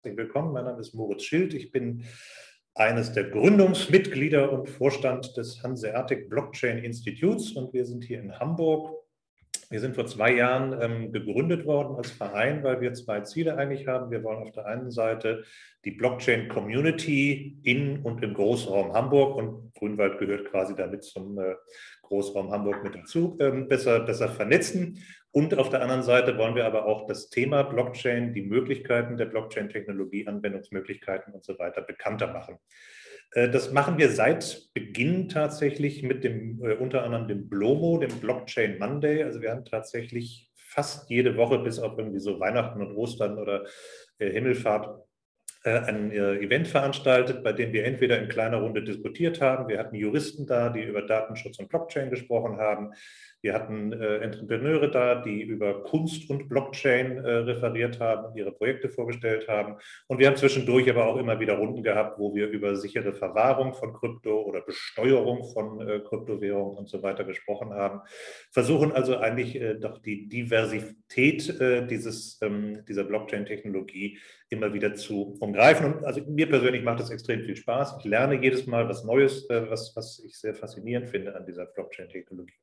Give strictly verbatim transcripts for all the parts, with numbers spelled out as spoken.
Herzlich willkommen, mein Name ist Moritz Schild. Ich bin eines der Gründungsmitglieder und Vorstand des Hanseatic Blockchain Instituts und wir sind hier in Hamburg. Wir sind vor zwei Jahren ähm, gegründet worden als Verein, weil wir zwei Ziele eigentlich haben. Wir wollen auf der einen Seite die Blockchain-Community in und im Großraum Hamburg, und Grünwald gehört quasi damit zum äh, Großraum Hamburg mit dazu, ähm, besser, besser vernetzen. Und auf der anderen Seite wollen wir aber auch das Thema Blockchain, die Möglichkeiten der Blockchain-Technologie, Anwendungsmöglichkeiten und so weiter bekannter machen. Das machen wir seit Beginn tatsächlich mit dem, äh, unter anderem dem BLOMO, dem Blockchain Monday. Also wir haben tatsächlich fast jede Woche, bis auf irgendwie so Weihnachten und Ostern oder äh, Himmelfahrt, äh, ein äh, Event veranstaltet, bei dem wir entweder in kleiner Runde diskutiert haben. Wir hatten Juristen da, die über Datenschutz und Blockchain gesprochen haben. Wir hatten äh, Entrepreneure da, die über Kunst und Blockchain äh, referiert haben und ihre Projekte vorgestellt haben. Und wir haben zwischendurch aber auch immer wieder Runden gehabt, wo wir über sichere Verwahrung von Krypto oder Besteuerung von äh, Kryptowährungen und so weiter gesprochen haben. Versuchen also eigentlich äh, doch die Diversität äh, dieses, ähm, dieser Blockchain-Technologie immer wieder zu umgreifen. Und also mir persönlich macht es extrem viel Spaß. Ich lerne jedes Mal was Neues, äh, was, was ich sehr faszinierend finde an dieser Blockchain-Technologie.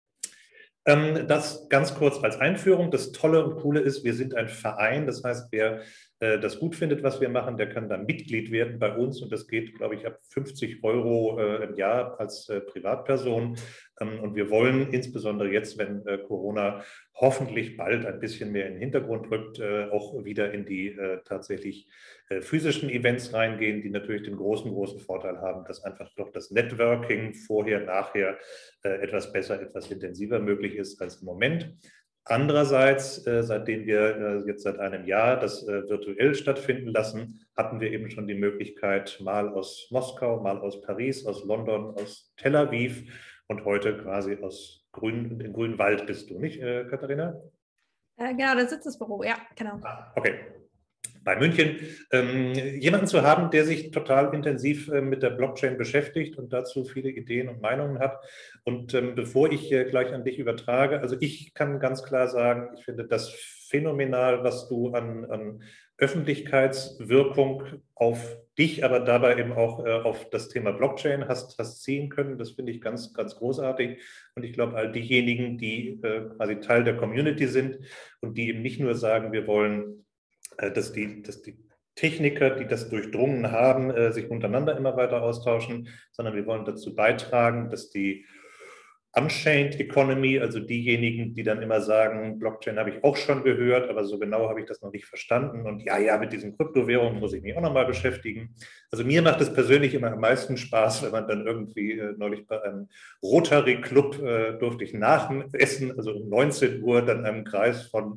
Das ganz kurz als Einführung. Das Tolle und Coole ist, wir sind ein Verein. Das heißt, wer äh, das gut findet, was wir machen, der kann dann Mitglied werden bei uns. Und das geht, glaube ich, ab fünfzig Euro äh, im Jahr als äh, Privatperson. Ähm, und wir wollen insbesondere jetzt, wenn äh, Corona hoffentlich bald ein bisschen mehr in den Hintergrund rückt, äh, auch wieder in die äh, tatsächlich äh, physischen Events reingehen, die natürlich den großen, großen Vorteil haben, dass einfach doch das Networking vorher, nachher äh, etwas besser, etwas intensiver möglich ist als im Moment. Andererseits, äh, seitdem wir äh, jetzt seit einem Jahr das äh, virtuell stattfinden lassen, hatten wir eben schon die Möglichkeit, mal aus Moskau, mal aus Paris, aus London, aus Tel Aviv und heute quasi aus Grün, in Grünwald bist du, nicht, äh, Katharina? Äh, genau, da sitzt das Büro, ja, genau. Ah, okay. Bei München, ähm, jemanden zu haben, der sich total intensiv äh, mit der Blockchain beschäftigt und dazu viele Ideen und Meinungen hat. Und ähm, bevor ich äh, gleich an dich übertrage, also ich kann ganz klar sagen, ich finde das phänomenal, was du an, an Öffentlichkeitswirkung auf dich, aber dabei eben auch äh, auf das Thema Blockchain hast, hast ziehen können. Das finde ich ganz, ganz großartig. Und ich glaube, all diejenigen, die äh, quasi Teil der Community sind und die eben nicht nur sagen, wir wollen Dass die, dass die Techniker, die das durchdrungen haben, sich untereinander immer weiter austauschen, sondern wir wollen dazu beitragen, dass die Unchained Economy, also diejenigen, die dann immer sagen, Blockchain habe ich auch schon gehört, aber so genau habe ich das noch nicht verstanden und ja, ja, mit diesen Kryptowährungen muss ich mich auch nochmal beschäftigen. Also mir macht es persönlich immer am meisten Spaß, wenn man dann irgendwie äh, neulich bei einem Rotary Club äh, durfte ich nachessen, also um neunzehn Uhr dann einem Kreis von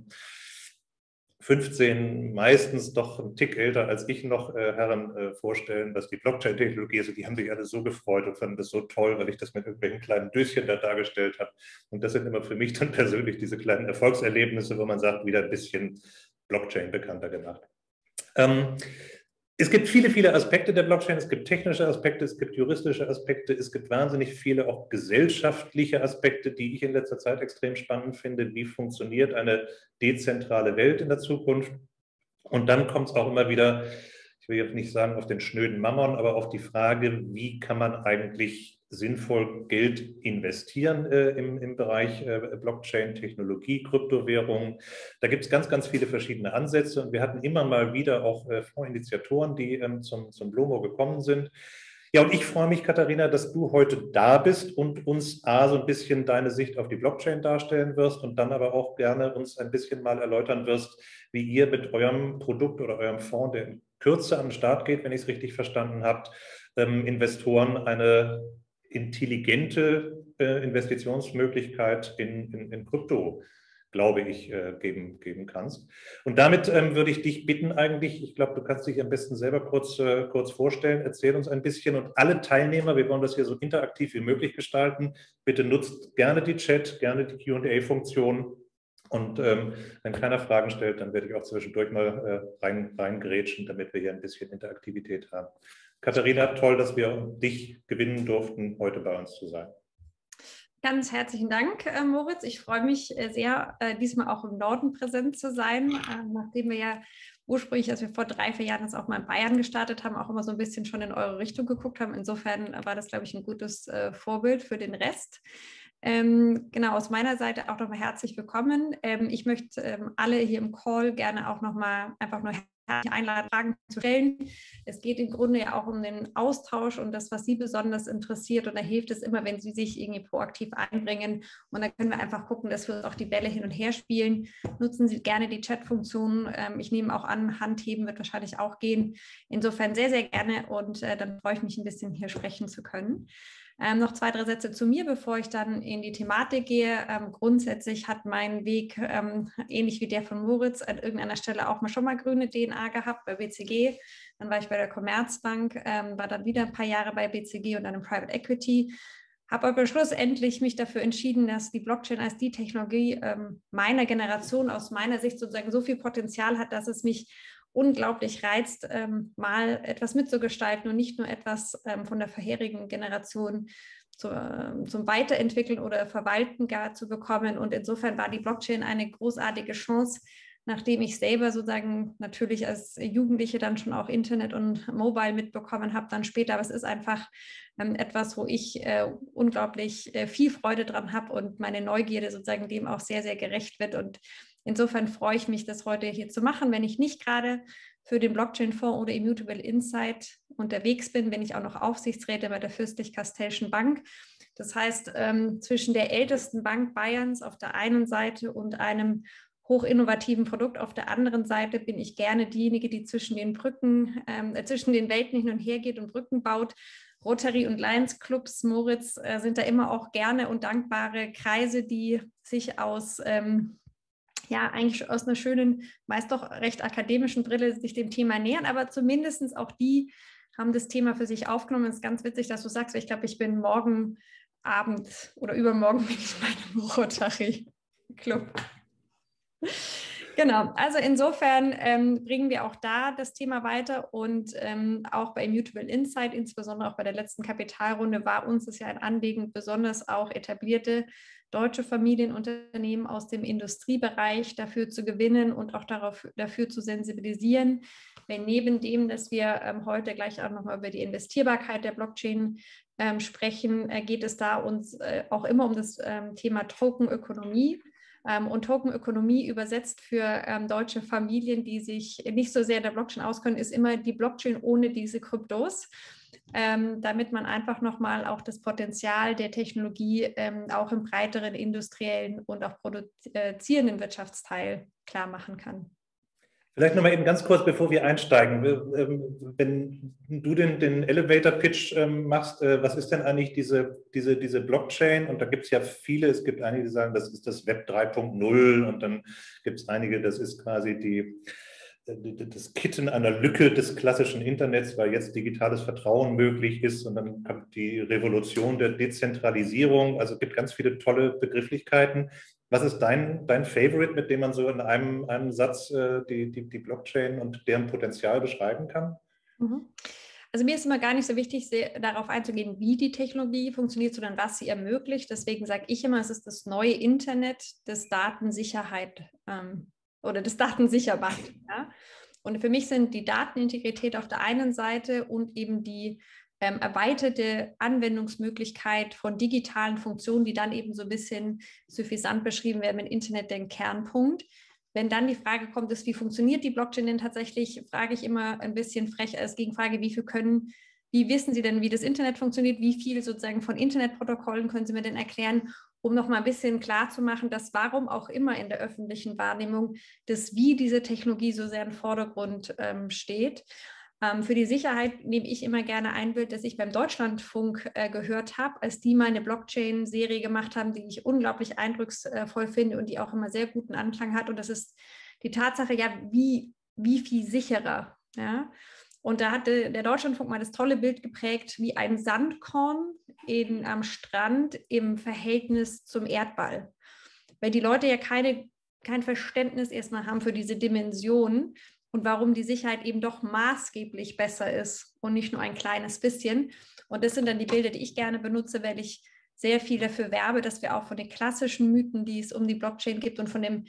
fünfzehn, meistens doch ein Tick älter als ich noch, äh, Herren äh, vorstellen, was die Blockchain-Technologie ist. Die haben sich alle so gefreut und fanden das so toll, weil ich das mit irgendwelchen kleinen Döschen da dargestellt habe. Und das sind immer für mich dann persönlich diese kleinen Erfolgserlebnisse, wo man sagt, wieder ein bisschen Blockchain bekannter gemacht. Ähm, Es gibt viele, viele Aspekte der Blockchain. Es gibt technische Aspekte, es gibt juristische Aspekte, es gibt wahnsinnig viele auch gesellschaftliche Aspekte, die ich in letzter Zeit extrem spannend finde. Wie funktioniert eine dezentrale Welt in der Zukunft? Und dann kommt es auch immer wieder, ich will jetzt nicht sagen auf den schnöden Mammon, aber auf die Frage, wie kann man eigentlich sinnvoll Geld investieren äh, im, im Bereich äh, Blockchain, Technologie, Kryptowährungen. Da gibt es ganz, ganz viele verschiedene Ansätze und wir hatten immer mal wieder auch äh, Fondsinitiatoren, die ähm, zum, zum BLOMO gekommen sind. Ja, und ich freue mich, Katharina, dass du heute da bist und uns A, so ein bisschen deine Sicht auf die Blockchain darstellen wirst und dann aber auch gerne uns ein bisschen mal erläutern wirst, wie ihr mit eurem Produkt oder eurem Fonds, der in Kürze an den Start geht, wenn ich es richtig verstanden habt, ähm, Investoren eine intelligente äh, Investitionsmöglichkeit in, in, in Krypto, glaube ich, äh, geben, geben kannst. Und damit ähm, würde ich dich bitten eigentlich, ich glaube, du kannst dich am besten selber kurz, äh, kurz vorstellen, erzähl uns ein bisschen und alle Teilnehmer, wir wollen das hier so interaktiv wie möglich gestalten, bitte nutzt gerne die Chat, gerne die Q und A-Funktion. Und ähm, wenn keiner Fragen stellt, dann werde ich auch zwischendurch mal äh, rein, reingrätschen, damit wir hier ein bisschen Interaktivität haben. Katharina, toll, dass wir dich gewinnen durften, heute bei uns zu sein. Ganz herzlichen Dank, äh, Moritz. Ich freue mich äh, sehr, äh, diesmal auch im Norden präsent zu sein, äh, nachdem wir ja ursprünglich, als wir vor drei, vier Jahren das auch mal in Bayern gestartet haben, auch immer so ein bisschen schon in eure Richtung geguckt haben. Insofern war das, glaube ich, ein gutes äh, Vorbild für den Rest. Ähm, genau, aus meiner Seite auch nochmal herzlich willkommen. Ähm, ich möchte ähm, alle hier im Call gerne auch nochmal einfach nur herzlich einladen, Fragen zu stellen. Es geht im Grunde ja auch um den Austausch und das, was Sie besonders interessiert. Und da hilft es immer, wenn Sie sich irgendwie proaktiv einbringen. Und dann können wir einfach gucken, dass wir uns auch die Bälle hin und her spielen. Nutzen Sie gerne die Chat-Funktion. Ähm, ich nehme auch an, Handheben wird wahrscheinlich auch gehen. Insofern sehr, sehr gerne und äh, dann freue ich mich ein bisschen hier sprechen zu können. Ähm, noch zwei, drei Sätze zu mir, bevor ich dann in die Thematik gehe. Ähm, grundsätzlich hat mein Weg, ähm, ähnlich wie der von Moritz, an irgendeiner Stelle auch mal schon mal grüne D N A gehabt bei B C G. Dann war ich bei der Commerzbank, ähm, war dann wieder ein paar Jahre bei B C G und dann im Private Equity. Habe aber schlussendlich mich dafür entschieden, dass die Blockchain als die Technologie ähm, meiner Generation aus meiner Sicht sozusagen so viel Potenzial hat, dass es mich unglaublich reizt, ähm, mal etwas mitzugestalten und nicht nur etwas ähm, von der vorherigen Generation zu, äh, zum Weiterentwickeln oder Verwalten gar zu bekommen. Und insofern war die Blockchain eine großartige Chance, nachdem ich selber sozusagen natürlich als Jugendliche dann schon auch Internet und Mobile mitbekommen habe, dann später. Aber es ist einfach ähm, etwas, wo ich äh, unglaublich äh, viel Freude dran habe und meine Neugierde sozusagen dem auch sehr, sehr gerecht wird. Und insofern freue ich mich, das heute hier zu machen, wenn ich nicht gerade für den Blockchain-Fonds oder Immutable Insight unterwegs bin, bin ich auch noch Aufsichtsrätin bei der Fürstlich-Kastellschen Bank. Das heißt, ähm, zwischen der ältesten Bank Bayerns auf der einen Seite und einem hochinnovativen Produkt auf der anderen Seite bin ich gerne diejenige, die zwischen den Brücken, äh, zwischen den Welten hin und her geht und Brücken baut. Rotary und Lions Clubs, Moritz, äh, sind da immer auch gerne und dankbare Kreise, die sich aus ähm, ja, eigentlich aus einer schönen, meist doch recht akademischen Brille sich dem Thema nähern, aber zumindest auch die haben das Thema für sich aufgenommen. Es ist ganz witzig, dass du sagst, ich glaube, ich bin morgen Abend oder übermorgen bin ich bei einem Rotary Club. Genau, also insofern ähm, bringen wir auch da das Thema weiter und ähm, auch bei Immutable Insight, insbesondere auch bei der letzten Kapitalrunde, war uns es ja ein Anliegen, besonders auch etablierte deutsche Familienunternehmen aus dem Industriebereich dafür zu gewinnen und auch darauf, dafür zu sensibilisieren. Wenn neben dem, dass wir ähm, heute gleich auch nochmal über die Investierbarkeit der Blockchain ähm, sprechen, äh, geht es da uns äh, auch immer um das ähm, Thema Tokenökonomie. Ähm, und Tokenökonomie übersetzt für ähm, deutsche Familien, die sich nicht so sehr in der Blockchain auskennen, ist immer die Blockchain ohne diese Kryptos, ähm, damit man einfach nochmal auch das Potenzial der Technologie ähm, auch im breiteren industriellen und auch produzierenden Wirtschaftsteil klar machen kann. Vielleicht nochmal eben ganz kurz, bevor wir einsteigen. Wenn du den, den Elevator-Pitch machst, was ist denn eigentlich diese, diese, diese Blockchain? Und da gibt es ja viele, es gibt einige, die sagen, das ist das Web drei Punkt null und dann gibt es einige, das ist quasi die, das Kitten einer Lücke des klassischen Internets, weil jetzt digitales Vertrauen möglich ist und dann kommt die Revolution der Dezentralisierung. Also es gibt ganz viele tolle Begrifflichkeiten. Was ist dein, dein Favorite, mit dem man so in einem, einem Satz äh, die, die, die Blockchain und deren Potenzial beschreiben kann? Mhm. Also mir ist immer gar nicht so wichtig, sehr, darauf einzugehen, wie die Technologie funktioniert, sondern was sie ermöglicht. Deswegen sage ich immer, es ist das neue Internet des Datensicherheit ähm, oder des Datensicher macht. Ja? Und für mich sind die Datenintegrität auf der einen Seite und eben die ähm, erweiterte Anwendungsmöglichkeit von digitalen Funktionen, die dann eben so ein bisschen suffisant beschrieben werden mit Internet, den Kernpunkt. Wenn dann die Frage kommt, ist, wie funktioniert die Blockchain denn tatsächlich, frage ich immer ein bisschen frech als Gegenfrage, wie viel können, wie wissen Sie denn, wie das Internet funktioniert, wie viel sozusagen von Internetprotokollen können Sie mir denn erklären, um noch mal ein bisschen klar zu machen, dass warum auch immer in der öffentlichen Wahrnehmung das Wie diese Technologie so sehr im Vordergrund ähm, steht. Ähm, für die Sicherheit nehme ich immer gerne ein Bild, das ich beim Deutschlandfunk äh, gehört habe, als die mal eine Blockchain-Serie gemacht haben, die ich unglaublich eindrucksvoll finde und die auch immer sehr guten Anklang hat. Und das ist die Tatsache, ja, wie, wie viel sicherer. Ja? Und da hatte der Deutschlandfunk mal das tolle Bild geprägt, wie ein Sandkorn in, am Strand im Verhältnis zum Erdball. Weil die Leute ja keine, kein Verständnis erstmal haben für diese Dimension und warum die Sicherheit eben doch maßgeblich besser ist und nicht nur ein kleines bisschen. Und das sind dann die Bilder, die ich gerne benutze, weil ich sehr viel dafür werbe, dass wir auch von den klassischen Mythen, die es um die Blockchain gibt und von dem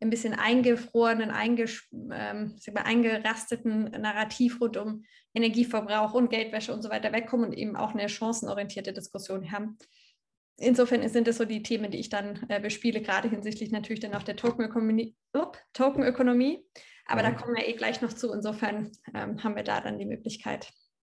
ein bisschen eingefrorenen, einges ähm, sag mal, eingerasteten Narrativ rund um Energieverbrauch und Geldwäsche und so weiter wegkommen und eben auch eine chancenorientierte Diskussion haben. Insofern sind das so die Themen, die ich dann äh, bespiele, gerade hinsichtlich natürlich dann auch der Tokenökonomie. Tokenökonomie. Aber mhm. da kommen wir eh gleich noch zu. Insofern ähm, haben wir da dann die Möglichkeit.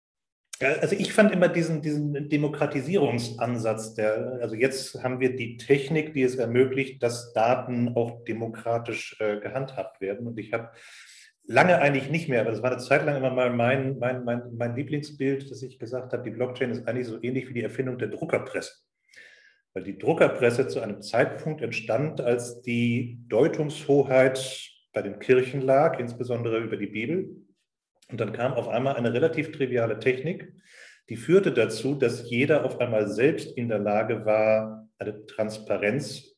Ja, also ich fand immer diesen, diesen Demokratisierungsansatz, der, also jetzt haben wir die Technik, die es ermöglicht, dass Daten auch demokratisch äh, gehandhabt werden. Und ich habe lange eigentlich nicht mehr, aber das war eine Zeit lang immer mal mein, mein, mein, mein Lieblingsbild, dass ich gesagt habe, die Blockchain ist eigentlich so ähnlich wie die Erfindung der Druckerpresse. Weil die Druckerpresse zu einem Zeitpunkt entstand, als die Deutungshoheit bei den Kirchen lag, insbesondere über die Bibel. Und dann kam auf einmal eine relativ triviale Technik, die führte dazu, dass jeder auf einmal selbst in der Lage war, eine Transparenz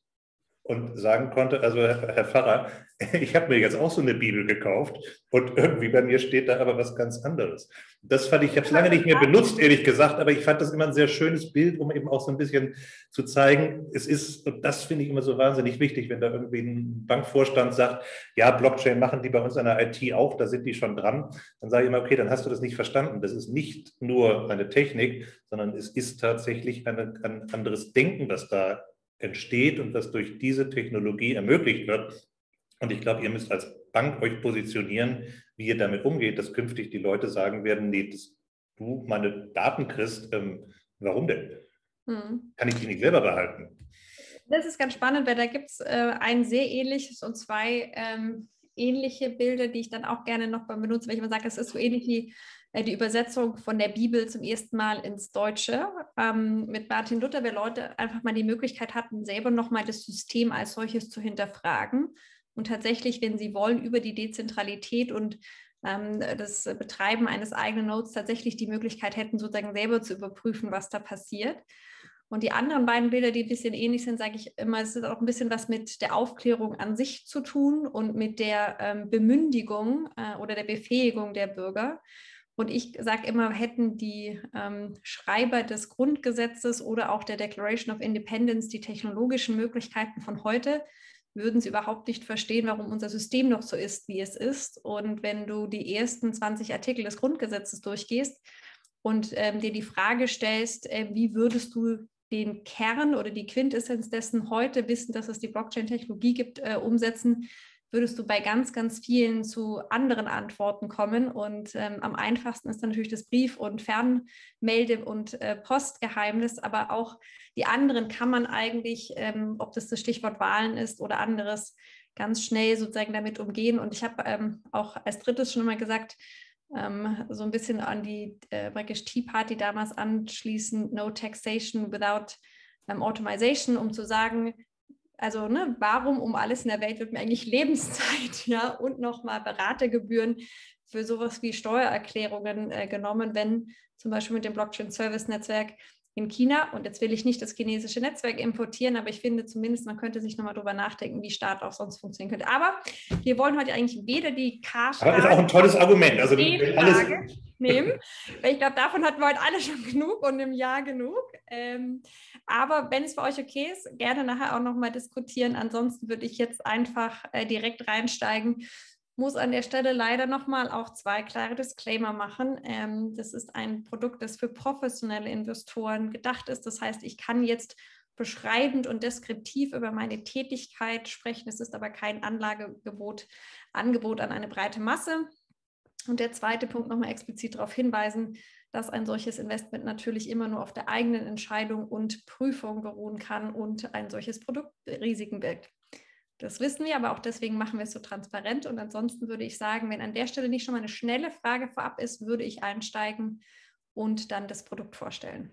und sagen konnte, also Herr, Herr Pfarrer, ich habe mir jetzt auch so eine Bibel gekauft und irgendwie bei mir steht da aber was ganz anderes. Das fand ich, ich habe es lange nicht mehr benutzt, ehrlich gesagt, aber ich fand das immer ein sehr schönes Bild, um eben auch so ein bisschen zu zeigen, es ist, und das finde ich immer so wahnsinnig wichtig, wenn da irgendwie ein Bankvorstand sagt, ja, Blockchain machen die bei uns an der I T auch, da sind die schon dran, dann sage ich immer, okay, dann hast du das nicht verstanden. Das ist nicht nur eine Technik, sondern es ist tatsächlich eine, ein anderes Denken, das da entsteht und was durch diese Technologie ermöglicht wird. Und ich glaube, ihr müsst als Bank euch positionieren, wie ihr damit umgeht, dass künftig die Leute sagen werden, nee, dass du meine Daten kriegst, ähm, warum denn? Hm. Kann ich die nicht selber behalten? Das ist ganz spannend, weil da gibt es äh, ein sehr ähnliches und zwei ähm, ähnliche Bilder, die ich dann auch gerne noch benutze, weil ich immer sage, es ist so ähnlich wie äh, die Übersetzung von der Bibel zum ersten Mal ins Deutsche ähm, mit Martin Luther, weil Leute einfach mal die Möglichkeit hatten, selber nochmal das System als solches zu hinterfragen und tatsächlich, wenn sie wollen, über die Dezentralität und ähm, das Betreiben eines eigenen Nodes tatsächlich die Möglichkeit hätten, sozusagen selber zu überprüfen, was da passiert. Und die anderen beiden Bilder, die ein bisschen ähnlich sind, sage ich immer, es hat auch ein bisschen was mit der Aufklärung an sich zu tun und mit der ähm, Bemündigung äh, oder der Befähigung der Bürger. Und ich sage immer, hätten die ähm, Schreiber des Grundgesetzes oder auch der Declaration of Independence die technologischen Möglichkeiten von heute, würden sie überhaupt nicht verstehen, warum unser System noch so ist, wie es ist. Und wenn du die ersten zwanzig Artikel des Grundgesetzes durchgehst und ähm, dir die Frage stellst, äh, wie würdest du den Kern oder die Quintessenz dessen heute wissen, dass es die Blockchain-Technologie gibt, äh, umsetzen, würdest du bei ganz, ganz vielen zu anderen Antworten kommen. Und ähm, am einfachsten ist dann natürlich das Brief- und Fernmelde- und äh, Postgeheimnis, aber auch die anderen kann man eigentlich, ähm, ob das das Stichwort Wahlen ist oder anderes, ganz schnell sozusagen damit umgehen. Und ich habe ähm, auch als drittes schon mal gesagt, ähm, so ein bisschen an die äh, praktisch Tea Party damals anschließen, no taxation without ähm, automation, um zu sagen, also ne, warum um alles in der Welt wird mir eigentlich Lebenszeit, ja, und nochmal Beratergebühren für sowas wie Steuererklärungen äh, genommen, wenn zum Beispiel mit dem Blockchain-Service-Netzwerk in China, und jetzt will ich nicht das chinesische Netzwerk importieren, aber ich finde zumindest, man könnte sich nochmal drüber nachdenken, wie Staat auch sonst funktionieren könnte. Aber wir wollen heute eigentlich weder die Cash-Frage... Aber ist auch ein tolles Argument. Also alles nehmen, weil ich glaube, davon hatten wir heute alle schon genug und im Jahr genug. Ähm, aber wenn es für euch okay ist, gerne nachher auch nochmal diskutieren. Ansonsten würde ich jetzt einfach äh, direkt reinsteigen. Muss an der Stelle leider nochmal auch zwei klare Disclaimer machen. Ähm, das ist ein Produkt, das für professionelle Investoren gedacht ist. Das heißt, ich kann jetzt beschreibend und deskriptiv über meine Tätigkeit sprechen. Es ist aber kein Anlagegebot, Angebot an eine breite Masse. Und der zweite Punkt nochmal explizit darauf hinweisen, dass ein solches Investment natürlich immer nur auf der eigenen Entscheidung und Prüfung beruhen kann und ein solches Produkt Risiken birgt. Das wissen wir, aber auch deswegen machen wir es so transparent. Und ansonsten würde ich sagen, wenn an der Stelle nicht schon mal eine schnelle Frage vorab ist, würde ich einsteigen und dann das Produkt vorstellen.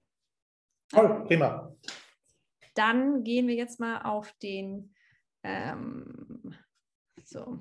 Toll, prima. Dann gehen wir jetzt mal auf den, ähm, so.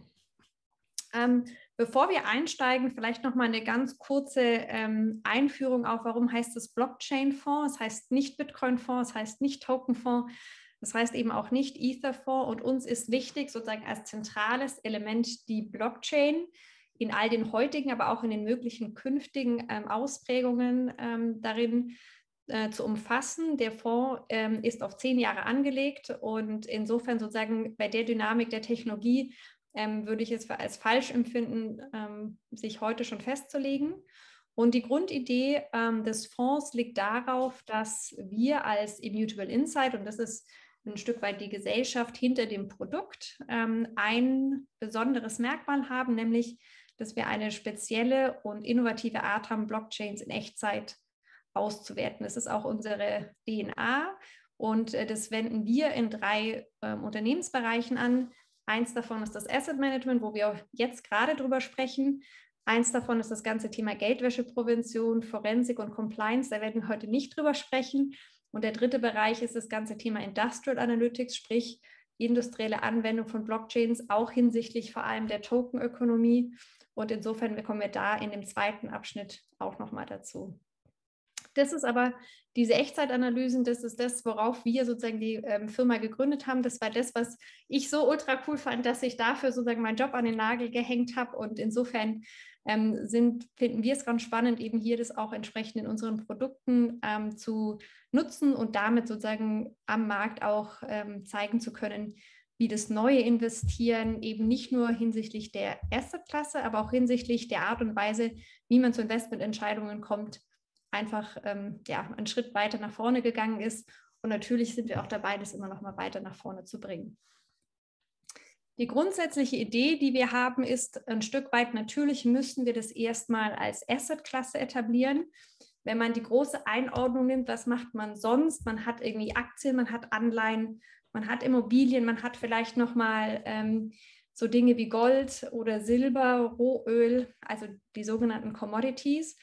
Ähm, bevor wir einsteigen, vielleicht noch mal eine ganz kurze ähm, Einführung auf, warum heißt es Blockchain-Fonds? Es heißt nicht Bitcoin-Fonds, es heißt nicht Token-Fonds. Das heißt eben auch nicht Ether-Fonds, und uns ist wichtig, sozusagen als zentrales Element die Blockchain in all den heutigen, aber auch in den möglichen künftigen ähm, Ausprägungen ähm, darin äh, zu umfassen. Der Fonds ähm, ist auf zehn Jahre angelegt und insofern sozusagen bei der Dynamik der Technologie ähm, würde ich es als falsch empfinden, ähm, sich heute schon festzulegen. Und die Grundidee ähm, des Fonds liegt darauf, dass wir als Immutable Insight, und das ist ein Stück weit die Gesellschaft hinter dem Produkt, ähm, ein besonderes Merkmal haben, nämlich, dass wir eine spezielle und innovative Art haben, Blockchains in Echtzeit auszuwerten. Das ist auch unsere D N A und äh, das wenden wir in drei äh, Unternehmensbereichen an. Eins davon ist das Asset Management, wo wir jetzt gerade drüber sprechen. Eins davon ist das ganze Thema Geldwäscheprävention, Forensik und Compliance. Da werden wir heute nicht drüber sprechen. Und der dritte Bereich ist das ganze Thema Industrial Analytics, sprich industrielle Anwendung von Blockchains, auch hinsichtlich vor allem der Tokenökonomie. Und insofern kommen wir da in dem zweiten Abschnitt auch nochmal dazu. Das ist aber diese Echtzeitanalysen, das ist das, worauf wir sozusagen die ähm, Firma gegründet haben. Das war das, was ich so ultra cool fand, dass ich dafür sozusagen meinen Job an den Nagel gehängt habe. Und insofern ähm, sind, finden wir es ganz spannend, eben hier das auch entsprechend in unseren Produkten ähm, zu nutzen und damit sozusagen am Markt auch ähm, zeigen zu können, wie das neue Investieren eben nicht nur hinsichtlich der Assetklasse, aber auch hinsichtlich der Art und Weise, wie man zu Investmententscheidungen kommt, einfach ähm, ja, einen Schritt weiter nach vorne gegangen ist. Und natürlich sind wir auch dabei, das immer noch mal weiter nach vorne zu bringen. Die grundsätzliche Idee, die wir haben, ist ein Stück weit, natürlich müssen wir das erstmal als Assetklasse etablieren. Wenn man die große Einordnung nimmt, was macht man sonst? Man hat irgendwie Aktien, man hat Anleihen, man hat Immobilien, man hat vielleicht noch mal ähm, so Dinge wie Gold oder Silber, Rohöl, also die sogenannten Commodities.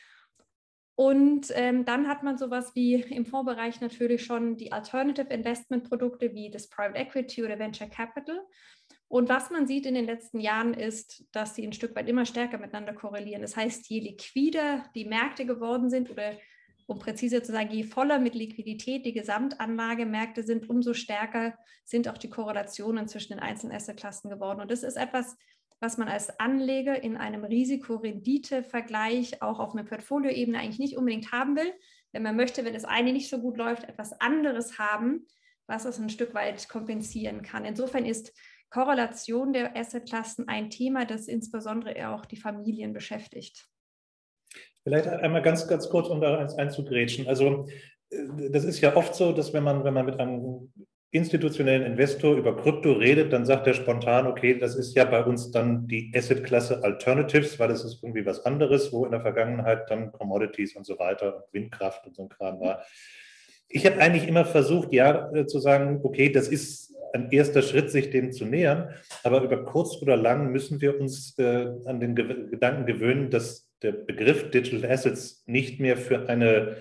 Und ähm, dann hat man sowas wie im Fondsbereich natürlich schon die Alternative Investment Produkte wie das Private Equity oder Venture Capital. Und was man sieht in den letzten Jahren ist, dass sie ein Stück weit immer stärker miteinander korrelieren. Das heißt, je liquider die Märkte geworden sind oder um präziser zu sagen, je voller mit Liquidität die Gesamtanlagemärkte sind, umso stärker sind auch die Korrelationen zwischen den einzelnen Assetklassen geworden. Und das ist etwas, was man als Anleger in einem Risiko-Rendite-Vergleich auch auf einer Portfolioebene eigentlich nicht unbedingt haben will. Wenn man möchte, wenn das eine nicht so gut läuft, etwas anderes haben, was es ein Stück weit kompensieren kann. Insofern ist Korrelation der Assetklassen ein Thema, das insbesondere auch die Familien beschäftigt. Vielleicht einmal ganz, ganz kurz, um da einzugrätschen. Also das ist ja oft so, dass wenn man, wenn man mit einem institutionellen Investor über Krypto redet, dann sagt er spontan, okay, das ist ja bei uns dann die Assetklasse Alternatives, weil es ist irgendwie was anderes, wo in der Vergangenheit dann Commodities und so weiter und Windkraft und so ein Kram war. Ich habe eigentlich immer versucht, ja, zu sagen, okay, das ist ein erster Schritt, sich dem zu nähern, aber über kurz oder lang müssen wir uns äh, an den Ge- Gedanken gewöhnen, dass der Begriff Digital Assets nicht mehr für eine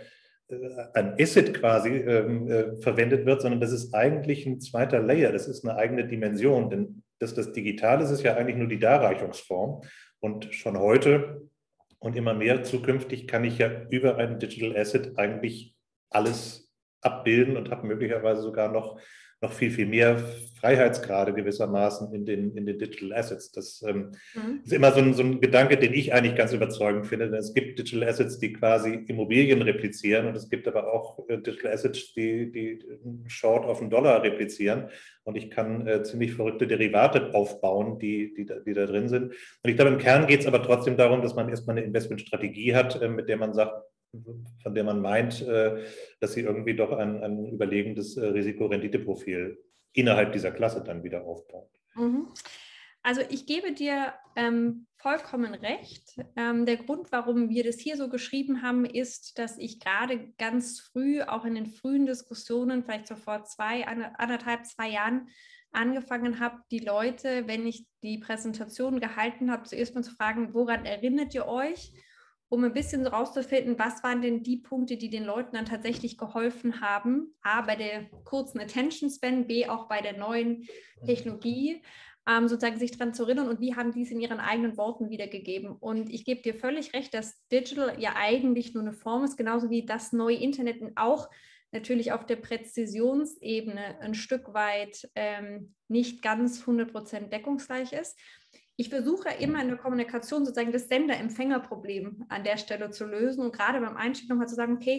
ein Asset quasi ähm, äh, verwendet wird, sondern das ist eigentlich ein zweiter Layer, das ist eine eigene Dimension, denn das, das Digitale ist ja eigentlich nur die Darreichungsform und schon heute und immer mehr zukünftig kann ich ja über ein Digital Asset eigentlich alles abbilden und habe möglicherweise sogar noch, noch viel, viel mehr Freiheitsgrade gewissermaßen in den, in den Digital Assets. Das ähm, mhm. ist immer so ein, so ein Gedanke, den ich eigentlich ganz überzeugend finde, denn es gibt Digital Assets, die quasi Immobilien replizieren und es gibt aber auch äh, Digital Assets, die, die Short auf einen Dollar replizieren und ich kann äh, ziemlich verrückte Derivate aufbauen, die, die, die da drin sind. Und ich glaube, im Kern geht es aber trotzdem darum, dass man erstmal eine Investmentstrategie hat, äh, mit der man sagt, von der man meint, dass sie irgendwie doch ein, ein überlegendes Risiko-Rendite-Profil innerhalb dieser Klasse dann wieder aufbaut. Also ich gebe dir ähm, vollkommen recht. Ähm, der Grund, warum wir das hier so geschrieben haben, ist, dass ich gerade ganz früh, auch in den frühen Diskussionen, vielleicht so vor zwei, anderthalb, zwei Jahren, angefangen habe, die Leute, wenn ich die Präsentation gehalten habe, zuerst mal zu fragen, woran erinnert ihr euch? Um ein bisschen rauszufinden, was waren denn die Punkte, die den Leuten dann tatsächlich geholfen haben, A, bei der kurzen Attention Span, B, auch bei der neuen Technologie, ähm, sozusagen sich daran zu erinnern und wie haben die es in ihren eigenen Worten wiedergegeben. Und ich gebe dir völlig recht, dass Digital ja eigentlich nur eine Form ist, genauso wie das neue Internet und auch natürlich auf der Präzisionsebene ein Stück weit ähm, nicht ganz hundert Prozent deckungsgleich ist. Ich versuche immer in der Kommunikation sozusagen das Sender-Empfänger-Problem an der Stelle zu lösen und gerade beim Einstieg nochmal zu sagen, okay,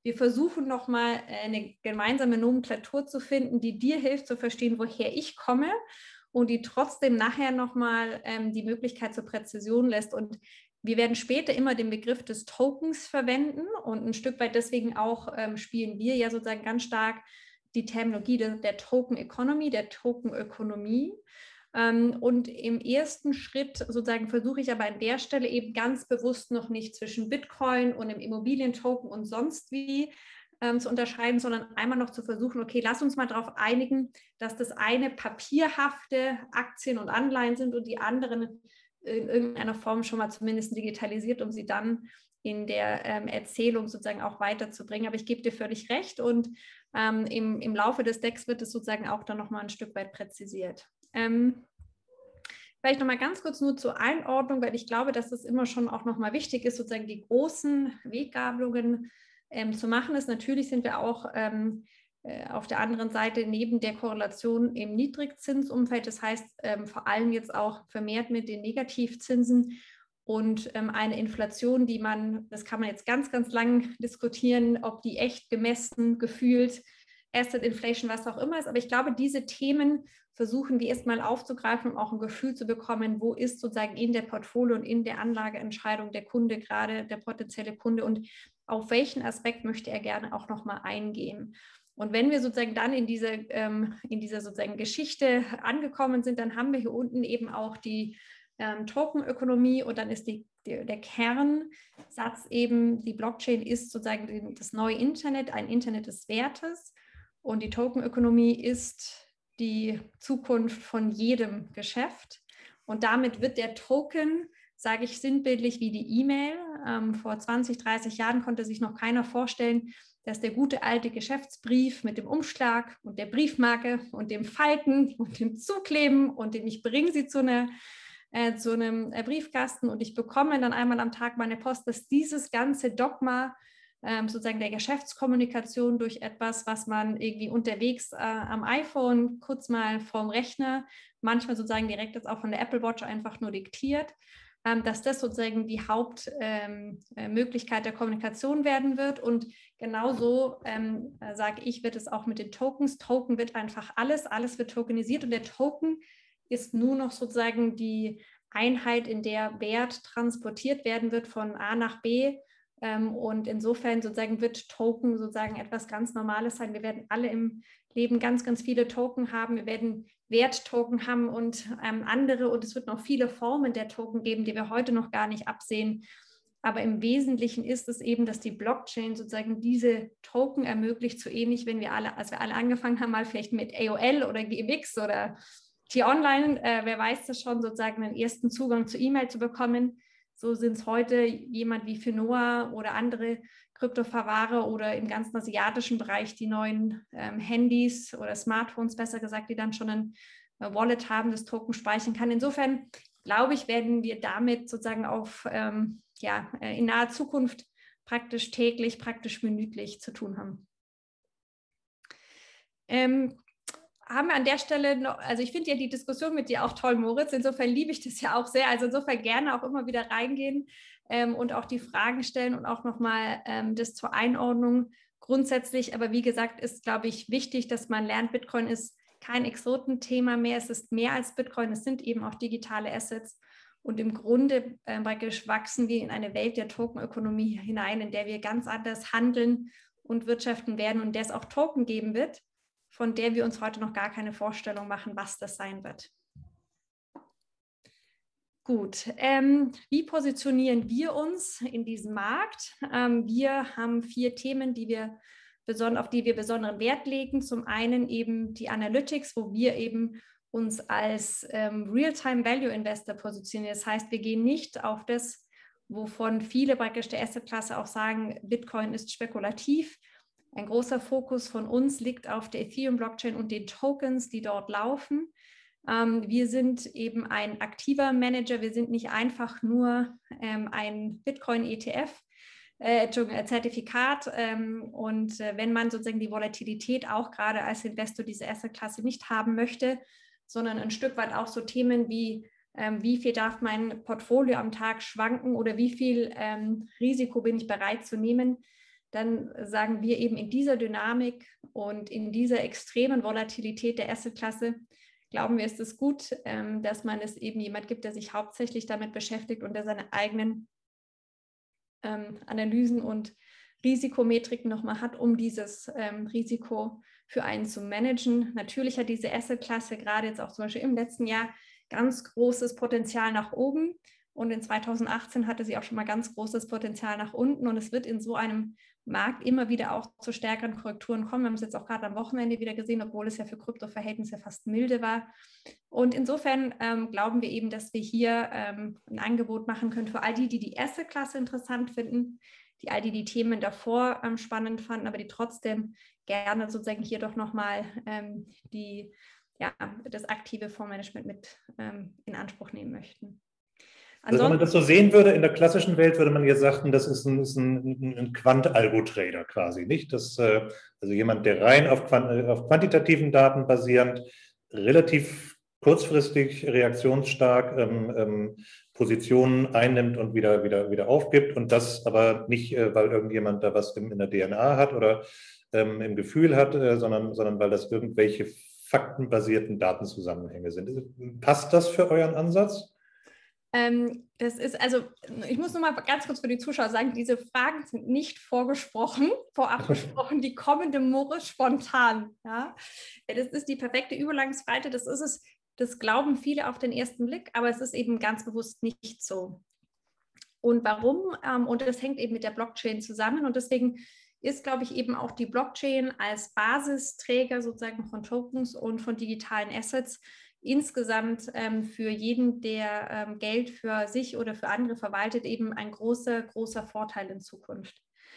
wir versuchen nochmal eine gemeinsame Nomenklatur zu finden, die dir hilft zu verstehen, woher ich komme und die trotzdem nachher nochmal ähm, die Möglichkeit zur Präzision lässt. Und wir werden später immer den Begriff des Tokens verwenden und ein Stück weit deswegen auch ähm, spielen wir ja sozusagen ganz stark die Terminologie der, der Token Economy, der Tokenökonomie. Ähm, und im ersten Schritt sozusagen versuche ich aber an der Stelle eben ganz bewusst noch nicht zwischen Bitcoin und dem Immobilientoken und sonst wie ähm, zu unterscheiden, sondern einmal noch zu versuchen, okay, lass uns mal darauf einigen, dass das eine papierhafte Aktien und Anleihen sind und die anderen in irgendeiner Form schon mal zumindest digitalisiert, um sie dann in der ähm, Erzählung sozusagen auch weiterzubringen. Aber ich gebe dir völlig recht und ähm, im, im Laufe des Decks wird es sozusagen auch dann nochmal ein Stück weit präzisiert. Ähm, vielleicht nochmal ganz kurz nur zur Einordnung, weil ich glaube, dass es immer schon auch nochmal wichtig ist, sozusagen die großen Weggabelungen ähm, zu machen. Ist natürlich sind wir auch ähm, äh, auf der anderen Seite neben der Korrelation im Niedrigzinsumfeld, das heißt ähm, vor allem jetzt auch vermehrt mit den Negativzinsen und ähm, eine Inflation, die man, das kann man jetzt ganz, ganz lang diskutieren, ob die echt gemessen, gefühlt, Asset Inflation, was auch immer ist. Aber ich glaube, diese Themen versuchen wir erstmal aufzugreifen, um auch ein Gefühl zu bekommen, wo ist sozusagen in der Portfolio- und in der Anlageentscheidung der Kunde gerade, der potenzielle Kunde und auf welchen Aspekt möchte er gerne auch nochmal eingehen. Und wenn wir sozusagen dann in, diese, ähm, in dieser sozusagen Geschichte angekommen sind, dann haben wir hier unten eben auch die ähm, Tokenökonomie und dann ist die, die, der Kernsatz eben, die Blockchain ist sozusagen das neue Internet, ein Internet des Wertes und die Tokenökonomie ist die Zukunft von jedem Geschäft. Und damit wird der Token, sage ich sinnbildlich wie die E-Mail, ähm, vor zwanzig, dreißig Jahren konnte sich noch keiner vorstellen, dass der gute alte Geschäftsbrief mit dem Umschlag und der Briefmarke und dem Falten und dem Zukleben und dem ich bringe sie zu, einer, äh, zu einem äh, Briefkasten und ich bekomme dann einmal am Tag meine Post, dass dieses ganze Dogma ähm, sozusagen der Geschäftskommunikation durch etwas, was man irgendwie unterwegs äh, am iPhone kurz mal vorm Rechner, manchmal sozusagen direkt jetzt auch von der Apple Watch einfach nur diktiert, ähm, dass das sozusagen die Hauptmöglichkeit ähm, der Kommunikation werden wird. Und genauso, ähm, sage ich, wird es auch mit den Tokens. Token wird einfach alles, alles wird tokenisiert und der Token ist nur noch sozusagen die Einheit, in der Wert transportiert werden wird von A nach B. Und insofern sozusagen wird Token sozusagen etwas ganz Normales sein. Wir werden alle im Leben ganz, ganz viele Token haben. Wir werden Werttoken haben und ähm, andere. Und es wird noch viele Formen der Token geben, die wir heute noch gar nicht absehen. Aber im Wesentlichen ist es eben, dass die Blockchain sozusagen diese Token ermöglicht, so ähnlich, wenn wir alle, als wir alle angefangen haben, mal vielleicht mit A O L oder G M X oder T-Online, äh, wer weiß das schon, sozusagen einen ersten Zugang zu E-Mail zu bekommen. So sind es heute jemand wie Finoa oder andere Kryptoverwahrer oder im ganzen asiatischen Bereich die neuen ähm, Handys oder Smartphones, besser gesagt, die dann schon ein äh, Wallet haben, das Token speichern kann. Insofern glaube ich, werden wir damit sozusagen auf, ähm, ja, in naher Zukunft praktisch täglich, praktisch minütlich zu tun haben. Ähm, haben wir an der Stelle noch, also ich finde ja die Diskussion mit dir auch toll, Moritz, insofern liebe ich das ja auch sehr, also insofern gerne auch immer wieder reingehen ähm, und auch die Fragen stellen und auch nochmal ähm, das zur Einordnung grundsätzlich, aber wie gesagt, ist, glaube ich, wichtig, dass man lernt, Bitcoin ist kein Exotenthema mehr, es ist mehr als Bitcoin, es sind eben auch digitale Assets und im Grunde äh, praktisch wachsen wir in eine Welt der Tokenökonomie hinein, in der wir ganz anders handeln und wirtschaften werden und der es auch Token geben wird, von der wir uns heute noch gar keine Vorstellung machen, was das sein wird. Gut, ähm, wie positionieren wir uns in diesem Markt? Ähm, wir haben vier Themen, die wir auf die wir besonderen Wert legen. Zum einen eben die Analytics, wo wir eben uns als ähm, Real-Time-Value-Investor positionieren. Das heißt, wir gehen nicht auf das, wovon viele praktisch der Asset-Klasse auch sagen, Bitcoin ist spekulativ. Ein großer Fokus von uns liegt auf der Ethereum-Blockchain und den Tokens, die dort laufen. Ähm, wir sind eben ein aktiver Manager. Wir sind nicht einfach nur ähm, ein Bitcoin-E T F, äh, Zertifikat. Ähm, und äh, wenn man sozusagen die Volatilität auch gerade als Investor diese Asset-Klasse nicht haben möchte, sondern ein Stück weit auch so Themen wie ähm, wie viel darf mein Portfolio am Tag schwanken oder wie viel ähm, Risiko bin ich bereit zu nehmen, dann sagen wir eben in dieser Dynamik und in dieser extremen Volatilität der Assetklasse, glauben wir, ist es gut, ähm, dass man es eben jemand gibt, der sich hauptsächlich damit beschäftigt und der seine eigenen ähm, Analysen und Risikometriken nochmal hat, um dieses ähm, Risiko für einen zu managen. Natürlich hat diese Assetklasse gerade jetzt auch zum Beispiel im letzten Jahr ganz großes Potenzial nach oben. Und in zweitausendachtzehn hatte sie auch schon mal ganz großes Potenzial nach unten. Und es wird in so einem Markt immer wieder auch zu stärkeren Korrekturen kommen. Wir haben es jetzt auch gerade am Wochenende wieder gesehen, obwohl es ja für Kryptoverhältnisse fast milde war. Und insofern ähm, glauben wir eben, dass wir hier ähm, ein Angebot machen können für all die, die die Asset-Klasse interessant finden, die all die die Themen davor ähm, spannend fanden, aber die trotzdem gerne sozusagen hier doch nochmal ähm, die, ja, das aktive Fondsmanagement mit ähm, in Anspruch nehmen möchten. Also wenn man das so sehen würde, in der klassischen Welt würde man jetzt sagen, das ist ein, ist ein, ein Quant-Algo-Trader quasi, nicht? Das, also jemand, der rein auf, Quant auf quantitativen Daten basierend, relativ kurzfristig, reaktionsstark ähm, ähm, Positionen einnimmt und wieder, wieder, wieder aufgibt und das aber nicht, äh, weil irgendjemand da was in, in der D N A hat oder ähm, im Gefühl hat, äh, sondern, sondern weil das irgendwelche faktenbasierten Datenzusammenhänge sind. Passt das für euren Ansatz? Ähm, das ist, also ich muss nur mal ganz kurz für die Zuschauer sagen, diese Fragen sind nicht vorgesprochen, vorab gesprochen, die kommen dem Moritz spontan. Ja? Das ist die perfekte Übergangsbreite, das ist es, das glauben viele auf den ersten Blick, aber es ist eben ganz bewusst nicht so. Und warum? Ähm, und das hängt eben mit der Blockchain zusammen und deswegen ist, glaube ich, eben auch die Blockchain als Basisträger sozusagen von Tokens und von digitalen Assets insgesamt ähm, für jeden, der ähm, Geld für sich oder für andere verwaltet, eben ein großer, großer Vorteil in Zukunft.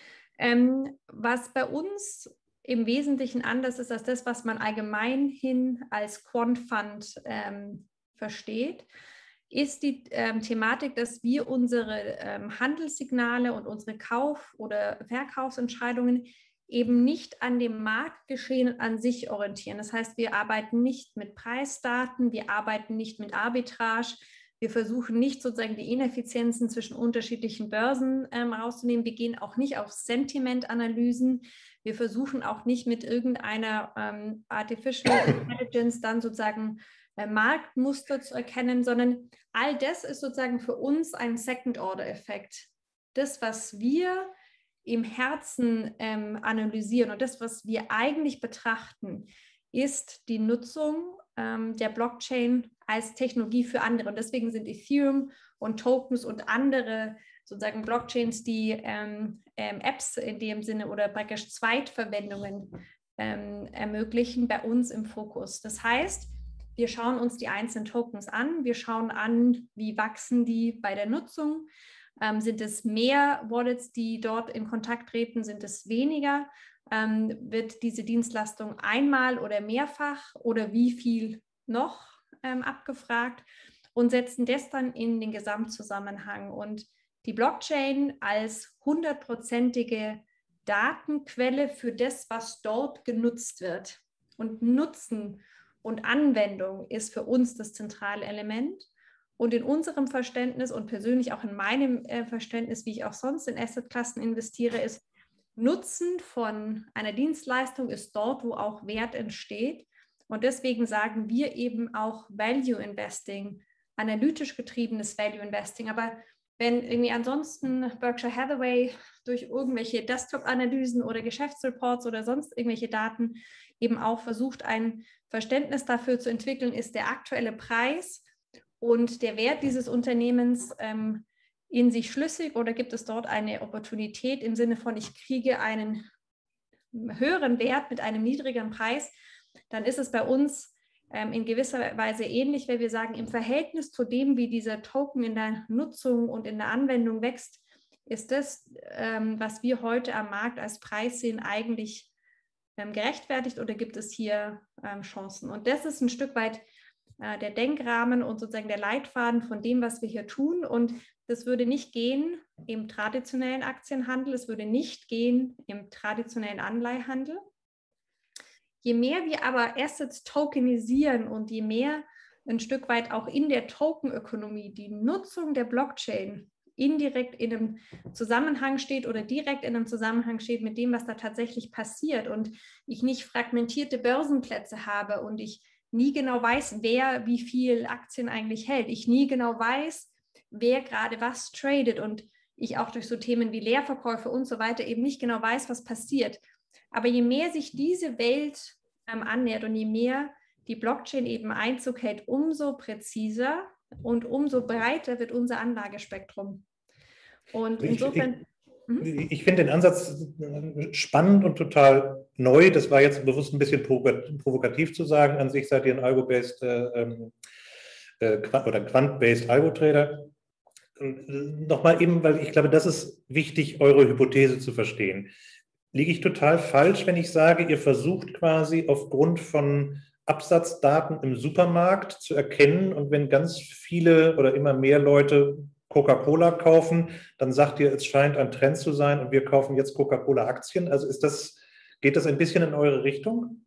Ähm, was bei uns im Wesentlichen anders ist als das, was man allgemeinhin als Quant Fund ähm, versteht, ist die ähm, Thematik, dass wir unsere ähm, Handelssignale und unsere Kauf- oder Verkaufsentscheidungen eben nicht an dem Marktgeschehen an sich orientieren. Das heißt, wir arbeiten nicht mit Preisdaten, wir arbeiten nicht mit Arbitrage, wir versuchen nicht sozusagen die Ineffizienzen zwischen unterschiedlichen Börsen ähm, rauszunehmen. Wir gehen auch nicht auf Sentimentanalysen. Wir versuchen auch nicht mit irgendeiner ähm, Artificial Intelligence dann sozusagen äh, Marktmuster zu erkennen, sondern all das ist sozusagen für uns ein Second-Order-Effekt. Das, was wir im Herzen ähm, analysieren und das, was wir eigentlich betrachten, ist die Nutzung ähm, der Blockchain als Technologie für andere. Und deswegen sind Ethereum und Tokens und andere sozusagen Blockchains, die ähm, ähm, Apps in dem Sinne oder praktisch Zweitverwendungen ähm, ermöglichen, bei uns im Fokus. Das heißt, wir schauen uns die einzelnen Tokens an, wir schauen an, wie wachsen die bei der Nutzung. Ähm, sind es mehr Wallets, die dort in Kontakt treten? Sind es weniger? Ähm, wird diese Dienstleistung einmal oder mehrfach oder wie viel noch ähm, abgefragt und setzen das dann in den Gesamtzusammenhang. Und die Blockchain als hundertprozentige Datenquelle für das, was dort genutzt wird. Und Nutzen und Anwendung ist für uns das zentrale Element. Und in unserem Verständnis und persönlich auch in meinem äh, Verständnis, wie ich auch sonst in Assetklassen investiere, ist Nutzen von einer Dienstleistung ist dort, wo auch Wert entsteht. Und deswegen sagen wir eben auch Value Investing, analytisch getriebenes Value Investing. Aber wenn irgendwie ansonsten Berkshire Hathaway durch irgendwelche Desktop-Analysen oder Geschäftsreports oder sonst irgendwelche Daten eben auch versucht, ein Verständnis dafür zu entwickeln, ist der aktuelle Preis und der Wert dieses Unternehmens ähm, in sich schlüssig oder gibt es dort eine Opportunität im Sinne von, ich kriege einen höheren Wert mit einem niedrigeren Preis, dann ist es bei uns ähm, in gewisser Weise ähnlich, weil wir sagen, im Verhältnis zu dem, wie dieser Token in der Nutzung und in der Anwendung wächst, ist das, ähm, was wir heute am Markt als Preis sehen, eigentlich ähm, gerechtfertigt oder gibt es hier ähm, Chancen? Und das ist ein Stück weit der Denkrahmen und sozusagen der Leitfaden von dem, was wir hier tun. Und das würde nicht gehen im traditionellen Aktienhandel, es würde nicht gehen im traditionellen Anleihehandel. Je mehr wir aber Assets tokenisieren und je mehr ein Stück weit auch in der Tokenökonomie die Nutzung der Blockchain indirekt in einem Zusammenhang steht oder direkt in einem Zusammenhang steht mit dem, was da tatsächlich passiert und ich nicht fragmentierte Börsenplätze habe und ich nie genau weiß, wer wie viel Aktien eigentlich hält. Ich nie genau weiß, wer gerade was tradet und ich auch durch so Themen wie Leerverkäufe und so weiter eben nicht genau weiß, was passiert. Aber je mehr sich diese Welt ähm, annähert und je mehr die Blockchain eben Einzug hält, umso präziser und umso breiter wird unser Anlagespektrum. Und ich, insofern... Ich, ich finde den Ansatz spannend und total neu. Das war jetzt bewusst ein bisschen provokativ zu sagen. An sich seid ihr ein Algo-based äh, äh, oder Quant-based Algo-Trader. Nochmal eben, weil ich glaube, das ist wichtig, eure Hypothese zu verstehen. Liege ich total falsch, wenn ich sage, ihr versucht quasi aufgrund von Absatzdaten im Supermarkt zu erkennen und wenn ganz viele oder immer mehr Leute Coca-Cola kaufen, dann sagt ihr, es scheint ein Trend zu sein und wir kaufen jetzt Coca-Cola-Aktien. Also ist das, geht das ein bisschen in eure Richtung?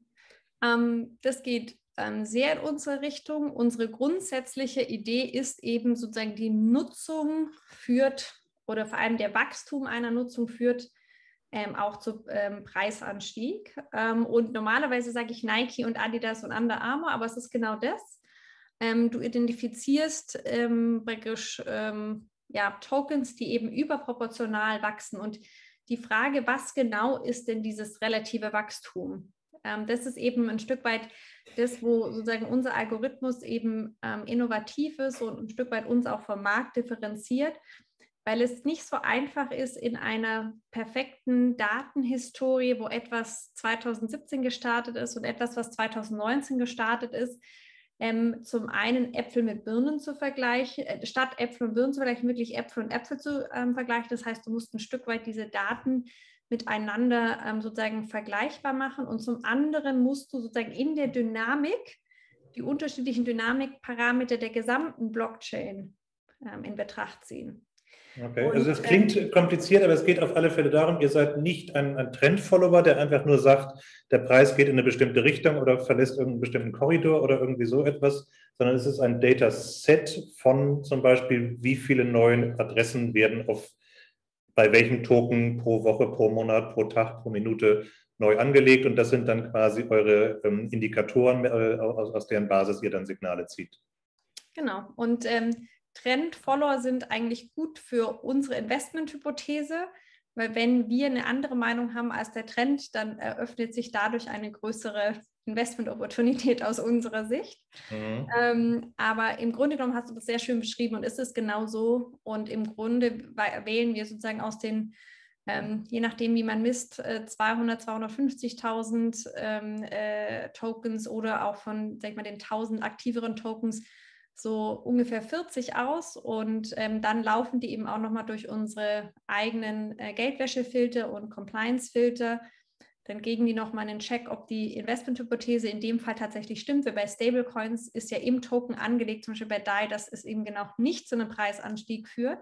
Ähm, das geht ähm, sehr in unsere Richtung. Unsere grundsätzliche Idee ist eben sozusagen, die Nutzung führt oder vor allem der Wachstum einer Nutzung führt ähm, auch zu ähm, Preisanstieg. Ähm, und normalerweise sage ich Nike und Adidas und Under Armour, aber es ist genau das. Ähm, du identifizierst ähm, praktisch ähm, ja, Tokens, die eben überproportional wachsen. Und die Frage, was genau ist denn dieses relative Wachstum? Ähm, das ist eben ein Stück weit das, wo sozusagen unser Algorithmus eben ähm, innovativ ist und ein Stück weit uns auch vom Markt differenziert, weil es nicht so einfach ist, in einer perfekten Datenhistorie, wo etwas zweitausendsiebzehn gestartet ist und etwas, was zweitausendneunzehn gestartet ist, ähm, zum einen Äpfel mit Birnen zu vergleichen, äh, statt Äpfel und Birnen zu vergleichen, wirklich Äpfel und Äpfel zu ähm, vergleichen. Das heißt, du musst ein Stück weit diese Daten miteinander ähm, sozusagen vergleichbar machen und zum anderen musst du sozusagen in der Dynamik die unterschiedlichen Dynamikparameter der gesamten Blockchain ähm, in Betracht ziehen. Okay, Und, also das klingt ähm, kompliziert, aber es geht auf alle Fälle darum, ihr seid nicht ein, ein Trend-Follower, der einfach nur sagt, der Preis geht in eine bestimmte Richtung oder verlässt irgendeinen bestimmten Korridor oder irgendwie so etwas, sondern es ist ein Dataset von zum Beispiel, wie viele neue Adressen werden auf bei welchem Token pro Woche, pro Monat, pro Tag, pro Minute neu angelegt und das sind dann quasi eure ähm, Indikatoren, äh, aus, aus deren Basis ihr dann Signale zieht. Genau, und ähm, Trend-Follower sind eigentlich gut für unsere Investmenthypothese, weil wenn wir eine andere Meinung haben als der Trend, dann eröffnet sich dadurch eine größere Investment-Opportunität aus unserer Sicht. Mhm. Ähm, aber im Grunde genommen hast du das sehr schön beschrieben und ist es genau so. Und im Grunde wählen wir sozusagen aus den, ähm, je nachdem wie man misst, äh, zweihundert, zweihundertfünfzigtausend ähm, äh, Tokens oder auch von, sag ich mal, den tausend aktiveren Tokens so ungefähr vierzig aus und ähm, dann laufen die eben auch nochmal durch unsere eigenen äh, Geldwäschefilter und Compliance-Filter. Dann geben die nochmal einen Check, ob die Investmenthypothese in dem Fall tatsächlich stimmt. Weil bei Stablecoins ist ja im Token angelegt, zum Beispiel bei D A I, dass es eben genau nicht zu einem Preisanstieg führt.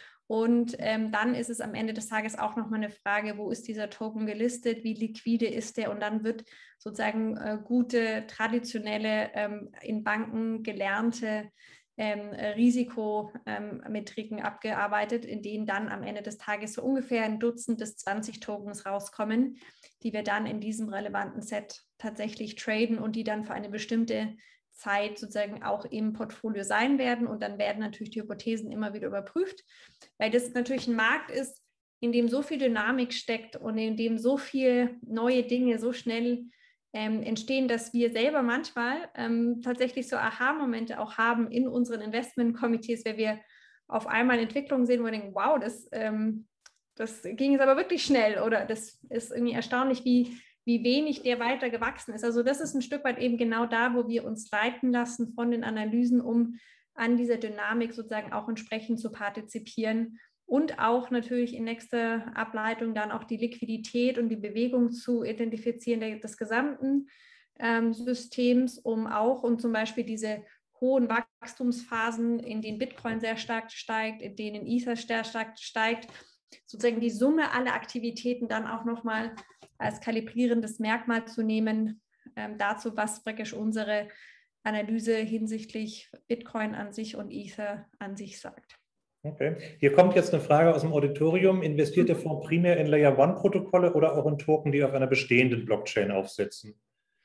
Und ähm, dann ist es am Ende des Tages auch nochmal eine Frage, wo ist dieser Token gelistet, wie liquide ist der und dann wird sozusagen äh, gute, traditionelle, ähm, in Banken gelernte ähm, Risikometriken ähm, abgearbeitet, in denen dann am Ende des Tages so ungefähr ein Dutzend bis zwanzig Tokens rauskommen, die wir dann in diesem relevanten Set tatsächlich traden und die dann für eine bestimmte Zeit sozusagen auch im Portfolio sein werden und dann werden natürlich die Hypothesen immer wieder überprüft, weil das natürlich ein Markt ist, in dem so viel Dynamik steckt und in dem so viele neue Dinge so schnell ähm, entstehen, dass wir selber manchmal ähm, tatsächlich so Aha-Momente auch haben in unseren Investmentkomitees, weil wir auf einmal Entwicklungen sehen, wo wir denken, wow, das, ähm, das ging jetzt aber wirklich schnell oder das ist irgendwie erstaunlich, wie wie wenig der weiter gewachsen ist. Also das ist ein Stück weit eben genau da, wo wir uns leiten lassen von den Analysen, um an dieser Dynamik sozusagen auch entsprechend zu partizipieren und auch natürlich in nächster Ableitung dann auch die Liquidität und die Bewegung zu identifizieren des gesamten ähm, Systems, um auch und zum Beispiel diese hohen Wachstumsphasen, in denen Bitcoin sehr stark steigt, in denen Ether sehr stark steigt, sozusagen die Summe aller Aktivitäten dann auch nochmal als kalibrierendes Merkmal zu nehmen, ähm, dazu, was praktisch unsere Analyse hinsichtlich Bitcoin an sich und Ether an sich sagt. Okay. Hier kommt jetzt eine Frage aus dem Auditorium. Investiert der Fonds primär in Layer-eins-Protokolle oder auch in Token, die auf einer bestehenden Blockchain aufsetzen?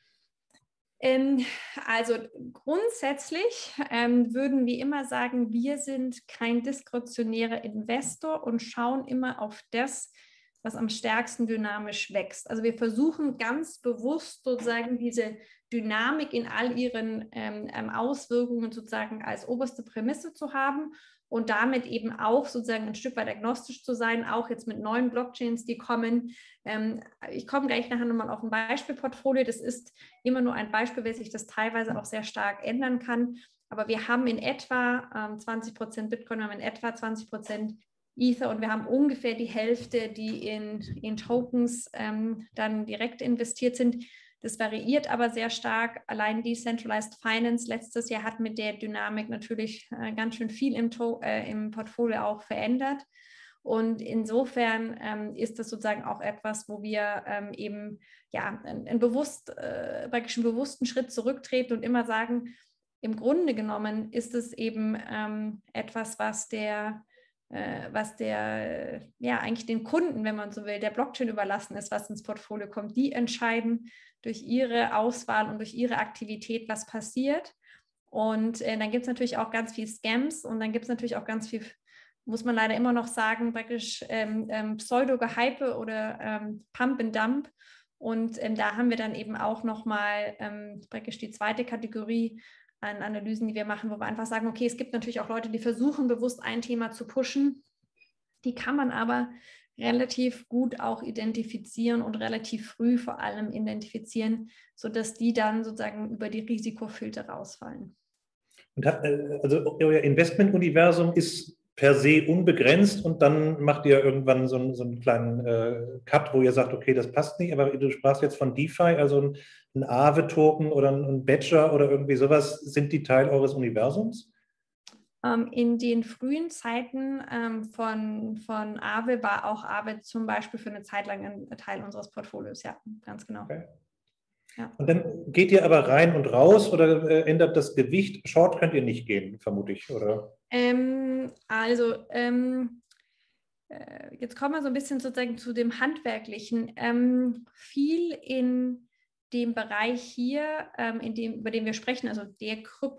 Ähm, also grundsätzlich ähm, würden wir immer sagen, wir sind kein diskretionärer Investor und schauen immer auf das, was am stärksten dynamisch wächst. Also wir versuchen ganz bewusst sozusagen diese Dynamik in all ihren ähm, Auswirkungen sozusagen als oberste Prämisse zu haben und damit eben auch sozusagen ein Stück weit agnostisch zu sein, auch jetzt mit neuen Blockchains, die kommen. Ähm, ich komme gleich nachher nochmal auf ein Beispielportfolio. Das ist immer nur ein Beispiel, weil sich das teilweise auch sehr stark ändern kann. Aber wir haben in etwa ähm, zwanzig Prozent Bitcoin, wir haben in etwa zwanzig Prozent Ether und wir haben ungefähr die Hälfte, die in, in Tokens ähm, dann direkt investiert sind. Das variiert aber sehr stark. Allein Decentralized Finance letztes Jahr hat mit der Dynamik natürlich äh, ganz schön viel im, äh, im Portfolio auch verändert. Und insofern ähm, ist das sozusagen auch etwas, wo wir ähm, eben ja, einen, einen, bewusst, äh, praktisch einen bewussten Schritt zurücktreten und immer sagen, im Grunde genommen ist es eben ähm, etwas, was der was der, ja, eigentlich den Kunden, wenn man so will, der Blockchain überlassen ist, was ins Portfolio kommt. Die entscheiden durch ihre Auswahl und durch ihre Aktivität, was passiert. Und äh, dann gibt es natürlich auch ganz viel Scams und dann gibt es natürlich auch ganz viel, muss man leider immer noch sagen, praktisch ähm, ähm, Pseudo-Gehype oder ähm, Pump and Dump. Und ähm, da haben wir dann eben auch nochmal ähm, praktisch die zweite Kategorie an Analysen, die wir machen, wo wir einfach sagen, okay, es gibt natürlich auch Leute, die versuchen, bewusst ein Thema zu pushen. Die kann man aber relativ gut auch identifizieren und relativ früh vor allem identifizieren, sodass die dann sozusagen über die Risikofilter rausfallen. Und hat, also euer Investmentuniversum ist per se unbegrenzt und dann macht ihr irgendwann so einen, so einen kleinen äh, Cut, wo ihr sagt, okay, das passt nicht, aber du sprachst jetzt von DeFi, also ein, ein Aave-Token oder ein, ein Badger oder irgendwie sowas, sind die Teil eures Universums? Ähm, in den frühen Zeiten ähm, von, von Aave war auch Aave zum Beispiel für eine Zeit lang ein Teil unseres Portfolios, ja, ganz genau. Okay. Ja. Und dann geht ihr aber rein und raus oder äh, ändert das Gewicht? Short könnt ihr nicht gehen, vermute ich, oder? Ähm, also, ähm, äh, jetzt kommen wir so ein bisschen sozusagen zu dem Handwerklichen. Ähm, viel in dem Bereich hier, ähm, in dem, über den wir sprechen, also der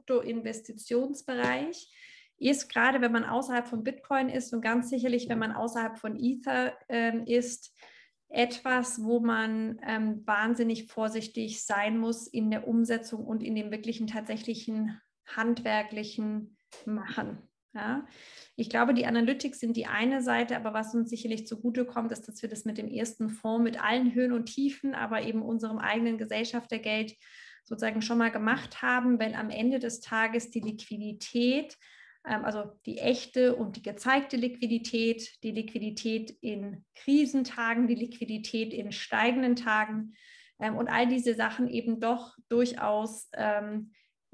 Krypto-Investitionsbereich, ist gerade, wenn man außerhalb von Bitcoin ist und ganz sicherlich, wenn man außerhalb von Ether ähm, ist, etwas, wo man ähm, wahnsinnig vorsichtig sein muss in der Umsetzung und in dem wirklichen tatsächlichen handwerklichen Machen. Ja? Ich glaube, die Analytics sind die eine Seite, aber was uns sicherlich zugutekommt, ist, dass wir das mit dem ersten Fonds mit allen Höhen und Tiefen, aber eben unserem eigenen Gesellschaftergeld sozusagen schon mal gemacht haben, weil am Ende des Tages die Liquidität, also die echte und die gezeigte Liquidität, die Liquidität in Krisentagen, die Liquidität in steigenden Tagen ähm, und all diese Sachen eben doch durchaus ähm,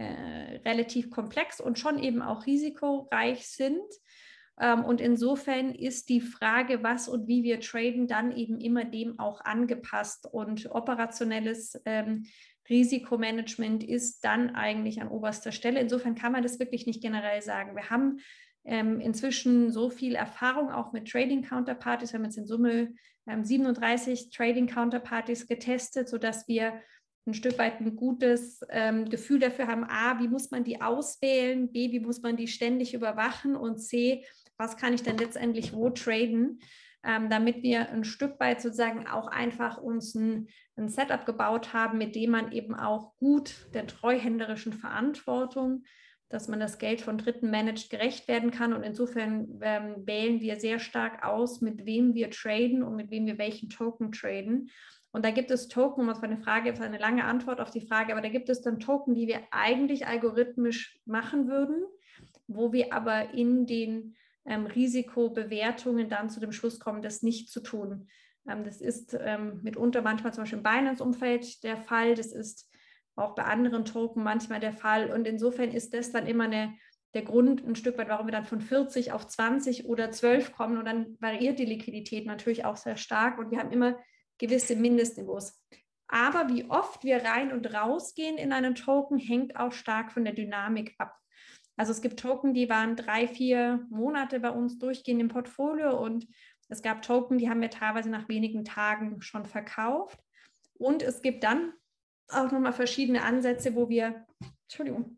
äh, relativ komplex und schon eben auch risikoreich sind. Ähm, und insofern ist die Frage, was und wie wir traden, dann eben immer dem auch angepasst. Und operationelles ähm, Risikomanagement ist dann eigentlich an oberster Stelle. Insofern kann man das wirklich nicht generell sagen. Wir haben ähm, inzwischen so viel Erfahrung auch mit Trading Counterparties. Wir haben jetzt in Summe ähm, siebenunddreißig Trading Counterparties getestet, sodass wir ein Stück weit ein gutes ähm, Gefühl dafür haben, A, wie muss man die auswählen, B, wie muss man die ständig überwachen und C, was kann ich denn letztendlich wo traden, ähm, damit wir ein Stück weit sozusagen auch einfach uns ein, ein Setup gebaut haben, mit dem man eben auch gut der treuhänderischen Verantwortung, dass man das Geld von Dritten managt, gerecht werden kann. Und insofern ähm, wählen wir sehr stark aus, mit wem wir traden und mit wem wir welchen Token traden. Und da gibt es Token, das war eine Frage, eine lange Antwort auf die Frage, aber da gibt es dann Token, die wir eigentlich algorithmisch machen würden, wo wir aber in den ähm, Risikobewertungen dann zu dem Schluss kommen, das nicht zu tun. Ähm, das ist ähm, mitunter manchmal zum Beispiel im Binance-Umfeld der Fall, das ist auch bei anderen Token manchmal der Fall. Und insofern ist das dann immer eine, der Grund ein Stück weit, warum wir dann von vierzig auf zwanzig oder zwölf kommen. Und dann variiert die Liquidität natürlich auch sehr stark. Und wir haben immer gewisse Mindestniveaus. Aber wie oft wir rein und raus gehen in einen Token, hängt auch stark von der Dynamik ab. Also es gibt Token, die waren drei, vier Monate bei uns durchgehend im Portfolio und es gab Token, die haben wir teilweise nach wenigen Tagen schon verkauft. Und es gibt dann auch nochmal verschiedene Ansätze, wo wir, Entschuldigung,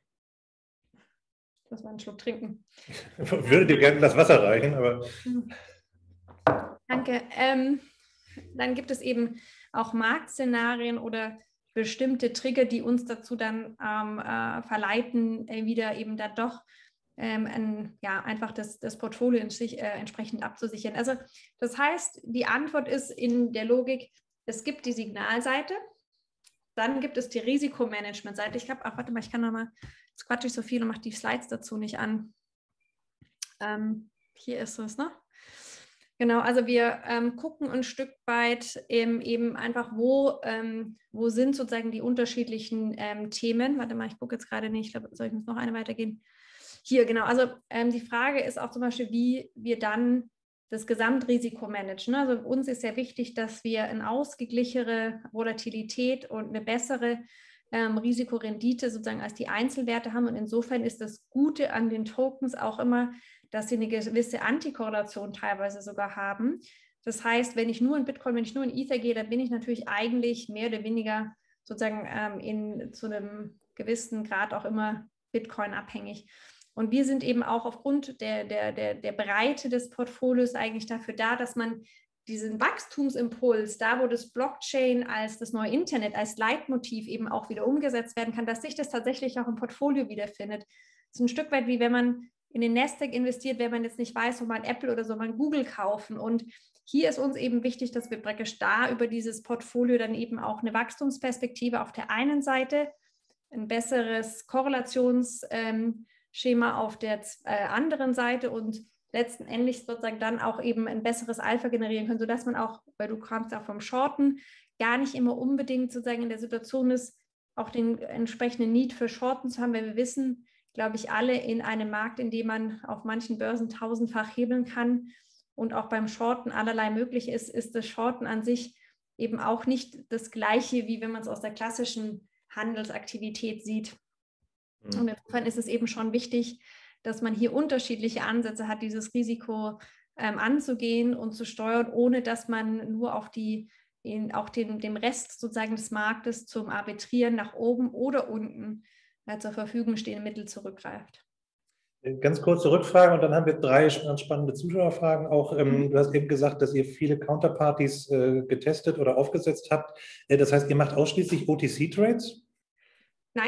ich muss mal einen Schluck trinken. Ich würde dir gerne das Wasser reichen, aber... Danke. Ähm, dann gibt es eben auch Marktszenarien oder bestimmte Trigger, die uns dazu dann ähm, äh, verleiten, äh, wieder eben da doch ähm, ein, ja, einfach das, das Portfolio in sich, äh, entsprechend abzusichern. Also das heißt, die Antwort ist in der Logik, es gibt die Signalseite, dann gibt es die Risikomanagement-Seite. Ich glaube, ach, warte mal, ich kann nochmal, jetzt quatsche ich so viel und mache die Slides dazu nicht an. Ähm, hier ist es, ne? Genau, also wir ähm, gucken ein Stück weit ähm, eben einfach, wo, ähm, wo sind sozusagen die unterschiedlichen ähm, Themen. Warte mal, ich gucke jetzt gerade nicht, ich glaube, soll ich uns noch eine weitergehen? Hier, genau, also ähm, die Frage ist auch zum Beispiel, wie wir dann das Gesamtrisiko managen. Also uns ist sehr wichtig, dass wir eine ausgeglichenere Volatilität und eine bessere ähm, Risikorendite sozusagen als die Einzelwerte haben. Und insofern ist das Gute an den Tokens auch immer, dass sie eine gewisse Antikorrelation teilweise sogar haben. Das heißt, wenn ich nur in Bitcoin, wenn ich nur in Ether gehe, dann bin ich natürlich eigentlich mehr oder weniger sozusagen ähm, in zu einem gewissen Grad auch immer Bitcoin abhängig. Und wir sind eben auch aufgrund der, der, der, der Breite des Portfolios eigentlich dafür da, dass man diesen Wachstumsimpuls, da wo das Blockchain als das neue Internet, als Leitmotiv eben auch wieder umgesetzt werden kann, dass sich das tatsächlich auch im Portfolio wiederfindet. Das ist ein Stück weit wie wenn man in den Nasdaq investiert, wenn man jetzt nicht weiß, soll man Apple oder soll man Google kaufen. Und hier ist uns eben wichtig, dass wir praktisch da über dieses Portfolio dann eben auch eine Wachstumsperspektive auf der einen Seite, ein besseres Korrelationsschema auf der anderen Seite und letzten Endes sozusagen dann auch eben ein besseres Alpha generieren können, sodass man auch, weil du kamst auch vom Shorten, gar nicht immer unbedingt sozusagen in der Situation ist, auch den entsprechenden Need für Shorten zu haben, weil wir wissen, glaube ich, alle in einem Markt, in dem man auf manchen Börsen tausendfach hebeln kann und auch beim Shorten allerlei möglich ist, ist das Shorten an sich eben auch nicht das Gleiche, wie wenn man es aus der klassischen Handelsaktivität sieht. Mhm. Und insofern ist es eben schon wichtig, dass man hier unterschiedliche Ansätze hat, dieses Risiko ähm, anzugehen und zu steuern, ohne dass man nur auf die, in, auch den, dem Rest sozusagen des Marktes zum Arbitrieren nach oben oder unten äh, zur Verfügung stehende Mittel zurückgreift. Ganz kurze Rückfrage und dann haben wir drei spannende Zuschauerfragen auch. Ähm, du hast eben gesagt, dass ihr viele Counterparties äh, getestet oder aufgesetzt habt. Äh, das heißt, ihr macht ausschließlich O T C-Trades? Nein.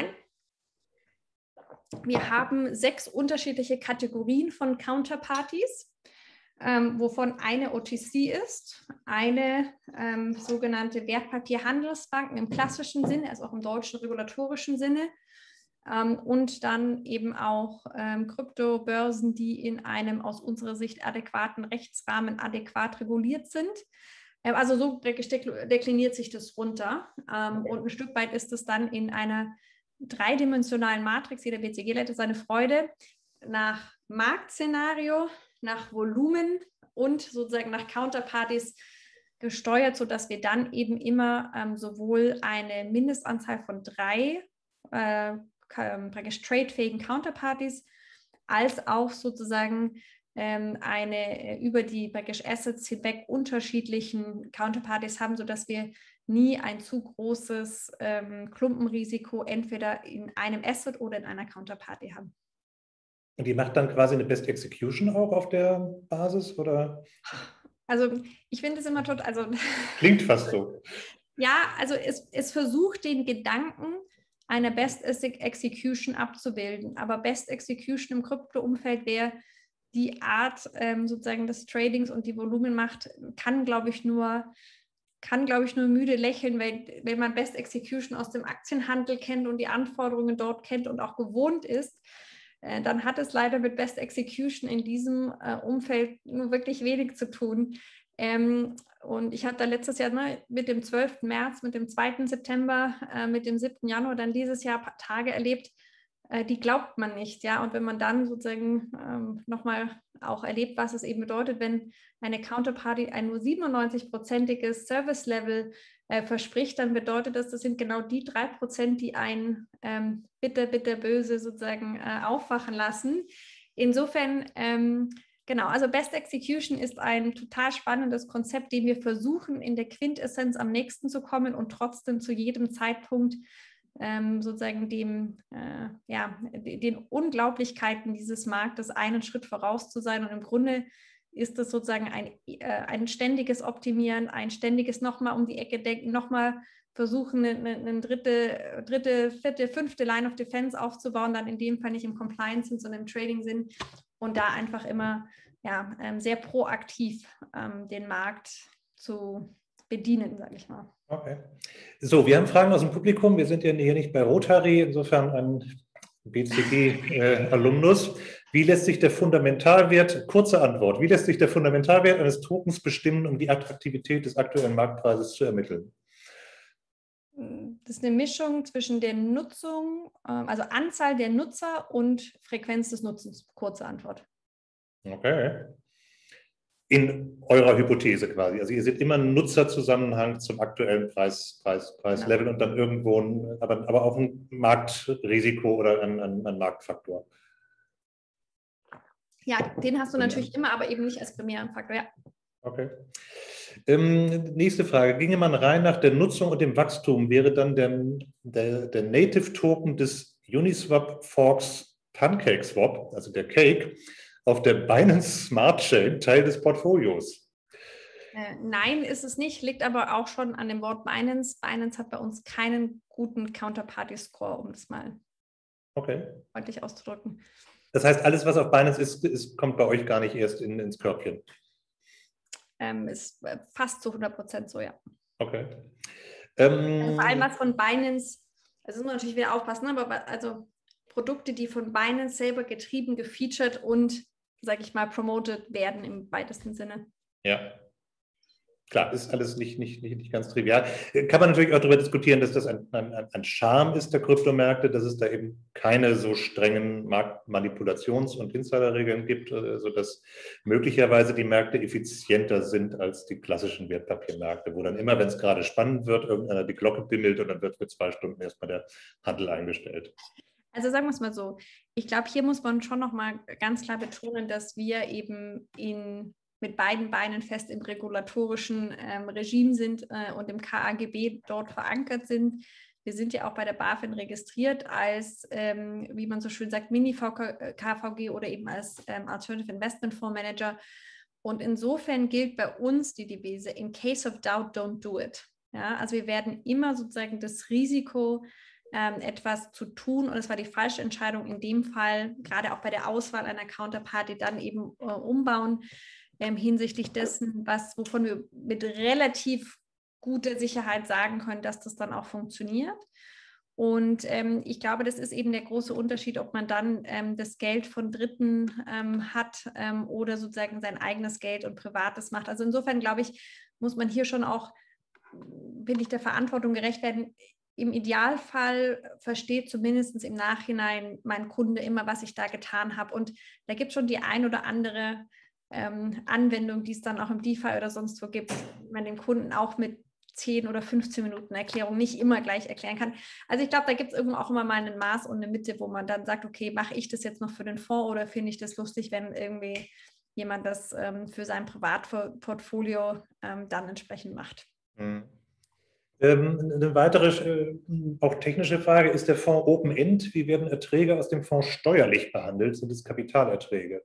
Wir haben sechs unterschiedliche Kategorien von Counterparties, ähm, wovon eine O T C ist, eine ähm, sogenannte Wertpapierhandelsbanken im klassischen Sinne, also auch im deutschen regulatorischen Sinne, ähm, und dann eben auch ähm, Kryptobörsen, die in einem aus unserer Sicht adäquaten Rechtsrahmen adäquat reguliert sind. Ähm, also so dekliniert sich das runter ähm, und ein Stück weit ist es dann in einer dreidimensionalen Matrix, jeder B C G leitet seine Freude, nach Marktszenario, nach Volumen und sozusagen nach Counterparties gesteuert, sodass wir dann eben immer ähm, sowohl eine Mindestanzahl von drei äh, praktisch tradefähigen Counterparties als auch sozusagen ähm, eine über die praktisch Assets hinweg unterschiedlichen Counterparties haben, sodass wir nie ein zu großes ähm, Klumpenrisiko entweder in einem Asset oder in einer Counterparty haben. Und die macht dann quasi eine Best Execution auch auf der Basis, oder? Also ich finde es immer total, also klingt fast so. Ja, also es, es versucht den Gedanken einer Best Execution abzubilden, aber Best Execution im Krypto-Umfeld wäre die Art ähm, sozusagen des Tradings und die Volumenmacht kann, glaube ich, nur kann, glaube ich, nur müde lächeln, weil, wenn man Best Execution aus dem Aktienhandel kennt und die Anforderungen dort kennt und auch gewohnt ist, äh, dann hat es leider mit Best Execution in diesem äh, Umfeld nur wirklich wenig zu tun. Ähm, und ich hatte letztes Jahr ne, mit dem zwölften März, mit dem zweiten September, äh, mit dem siebten Januar dann dieses Jahr Tage erlebt, äh, die glaubt man nicht, ja. Und wenn man dann sozusagen ähm, nochmal auch erlebt, was es eben bedeutet, wenn eine Counterparty ein nur siebenundneunzig-prozentiges Service-Level äh, verspricht, dann bedeutet das, das sind genau die drei Prozent, die einen ähm, bitter, bitter böse sozusagen äh, aufwachen lassen. Insofern, ähm, genau, also Best Execution ist ein total spannendes Konzept, dem wir versuchen, in der Quintessenz am nächsten zu kommen und trotzdem zu jedem Zeitpunkt ähm, sozusagen dem, äh, ja, den Unglaublichkeiten dieses Marktes einen Schritt voraus zu sein. Und im Grunde ist das sozusagen ein, äh, ein ständiges Optimieren, ein ständiges nochmal um die Ecke denken, nochmal versuchen, eine, eine dritte, dritte, vierte, fünfte Line of Defense aufzubauen, dann in dem Fall nicht im Compliance, sondern im Trading-Sinn und da einfach immer ja, ähm, sehr proaktiv ähm, den Markt zu bedienen, sage ich mal. Okay. So, wir haben Fragen aus dem Publikum. Wir sind ja hier nicht bei Rotary, insofern ein B C G-Alumnus. Äh, wie lässt sich der Fundamentalwert, kurze Antwort, wie lässt sich der Fundamentalwert eines Tokens bestimmen, um die Attraktivität des aktuellen Marktpreises zu ermitteln? Das ist eine Mischung zwischen der Nutzung, also Anzahl der Nutzer und Frequenz des Nutzens. Kurze Antwort. Okay. In eurer Hypothese quasi. Also ihr seht immer einen Nutzerzusammenhang zum aktuellen Preis, Preis, Preislevel ja. Und dann irgendwo ein, aber, aber auch ein Marktrisiko oder ein, ein, ein Marktfaktor. Ja, den hast du natürlich immer, aber eben nicht als primären Faktor. Ja. Okay. Ähm, nächste Frage. Ginge man rein nach der Nutzung und dem Wachstum, wäre dann der, der, der Native Token des Uniswap Forks PancakeSwap, also der Cake, auf der Binance Smart Chain Teil des Portfolios? Äh, nein, ist es nicht, liegt aber auch schon an dem Wort Binance. Binance hat bei uns keinen guten Counterparty-Score, um das mal okay. deutlich auszudrücken. Das heißt, alles, was auf Binance ist, ist kommt bei euch gar nicht erst in, ins Körbchen? Ähm, ist fast zu hundert Prozent so, ja. Okay. Ähm, also vor allem was von Binance, also muss man natürlich wieder aufpassen, aber also Produkte, die von Binance selber getrieben, gefeatured und, sage ich mal, promoted werden im weitesten Sinne. Ja. Klar, ist alles nicht, nicht, nicht, nicht ganz trivial. Kann man natürlich auch darüber diskutieren, dass das ein, ein, ein Charme ist der Kryptomärkte, dass es da eben keine so strengen Marktmanipulations- und Insiderregeln gibt, sodass möglicherweise die Märkte effizienter sind als die klassischen Wertpapiermärkte, wo dann immer, wenn es gerade spannend wird, irgendeiner die Glocke bimmelt und dann wird für zwei Stunden erstmal der Handel eingestellt. Also sagen wir es mal so, ich glaube, hier muss man schon nochmal ganz klar betonen, dass wir eben in mit beiden Beinen fest im regulatorischen ähm, Regime sind äh, und im K A G B dort verankert sind. Wir sind ja auch bei der BaFin registriert als, ähm, wie man so schön sagt, Mini-K V G oder eben als ähm, Alternative Investment Fonds Manager. Und insofern gilt bei uns die Devise, in case of doubt, don't do it. Ja, also wir werden immer sozusagen das Risiko, ähm, etwas zu tun, und es war die falsche Entscheidung in dem Fall, gerade auch bei der Auswahl einer Counterparty, dann eben äh, umbauen, Ähm, hinsichtlich dessen, was, wovon wir mit relativ guter Sicherheit sagen können, dass das dann auch funktioniert. Und ähm, ich glaube, das ist eben der große Unterschied, ob man dann ähm, das Geld von Dritten ähm, hat ähm, oder sozusagen sein eigenes Geld und Privates macht. Also insofern, glaube ich, muss man hier schon auch, bin ich der Verantwortung gerecht werden. Im Idealfall versteht zumindest im Nachhinein mein Kunde immer, was ich da getan habe. Und da gibt es schon die ein oder andere Ähm, Anwendung, die es dann auch im DeFi oder sonst wo gibt, man dem Kunden auch mit zehn oder fünfzehn Minuten Erklärung nicht immer gleich erklären kann. Also ich glaube, da gibt es irgendwo auch immer mal ein Maß und eine Mitte, wo man dann sagt, okay, mache ich das jetzt noch für den Fonds oder finde ich das lustig, wenn irgendwie jemand das ähm, für sein Privatportfolio ähm, dann entsprechend macht. Mhm. Ähm, eine weitere, äh, auch technische Frage, ist der Fonds Open-End? Wie werden Erträge aus dem Fonds steuerlich behandelt? Sind es Kapitalerträge?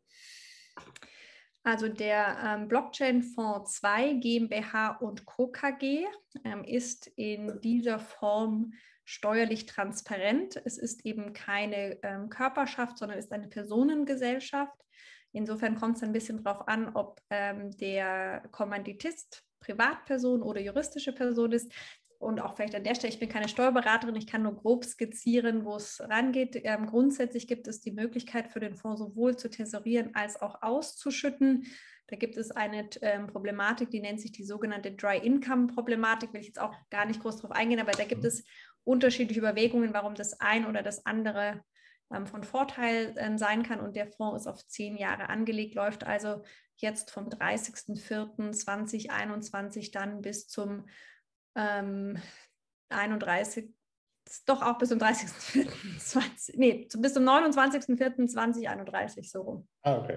Also der ähm, Blockchain-Fonds zwei GmbH und Co. K G ähm, ist in dieser Form steuerlich transparent. Es ist eben keine ähm, Körperschaft, sondern ist eine Personengesellschaft. Insofern kommt es ein bisschen darauf an, ob ähm, der Kommanditist Privatperson oder juristische Person ist. Und auch vielleicht an der Stelle, ich bin keine Steuerberaterin, ich kann nur grob skizzieren, wo es rangeht. Ähm, grundsätzlich gibt es die Möglichkeit für den Fonds sowohl zu tesorieren als auch auszuschütten. Da gibt es eine ähm, Problematik, die nennt sich die sogenannte Dry-Income-Problematik, will ich jetzt auch gar nicht groß drauf eingehen, aber da gibt es unterschiedliche Überlegungen, warum das ein oder das andere ähm, von Vorteil ähm, sein kann. Und der Fonds ist auf zehn Jahre angelegt, läuft also jetzt vom dreißigsten vierten zweitausendeinundzwanzig dann bis zum ähm, einunddreißigsten doch auch bis zum dreißigsten vierten zwanzig, nee, bis zum neunundzwanzigsten vierten zweitausendeinunddreißig, so rum. Ah, okay.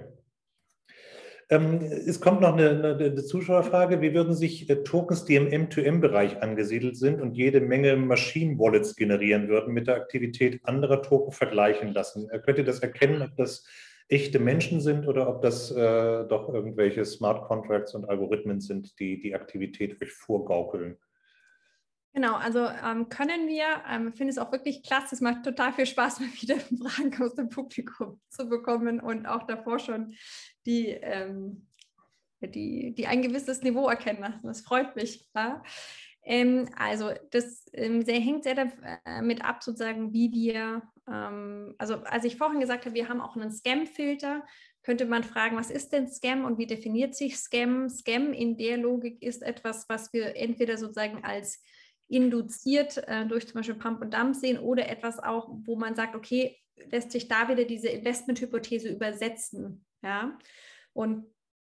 Ähm, es kommt noch eine, eine, eine Zuschauerfrage. Wie würden sich äh, Tokens, die im M zwei M-Bereich angesiedelt sind und jede Menge Machine-Wallets generieren würden, mit der Aktivität anderer Token vergleichen lassen? Äh, könnt ihr das erkennen, ob das echte Menschen sind oder ob das äh, doch irgendwelche Smart Contracts und Algorithmen sind, die die Aktivität euch vorgaukeln? Genau, also ähm, können wir, ähm, finde es auch wirklich klasse, es macht total viel Spaß, mal wieder Fragen aus dem Publikum zu bekommen und auch davor schon die, ähm, die, die ein gewisses Niveau erkennen lassen. Das freut mich. Ja? Ähm, also das ähm, sehr, hängt sehr damit ab, sozusagen, wie wir, ähm, also als ich vorhin gesagt habe, wir haben auch einen Scam-Filter, könnte man fragen, was ist denn Scam und wie definiert sich Scam? Scam in der Logik ist etwas, was wir entweder sozusagen als induziert äh, durch zum Beispiel Pump und Dump sehen oder etwas auch, wo man sagt, okay, lässt sich da wieder diese Investmenthypothese übersetzen. Ja? Und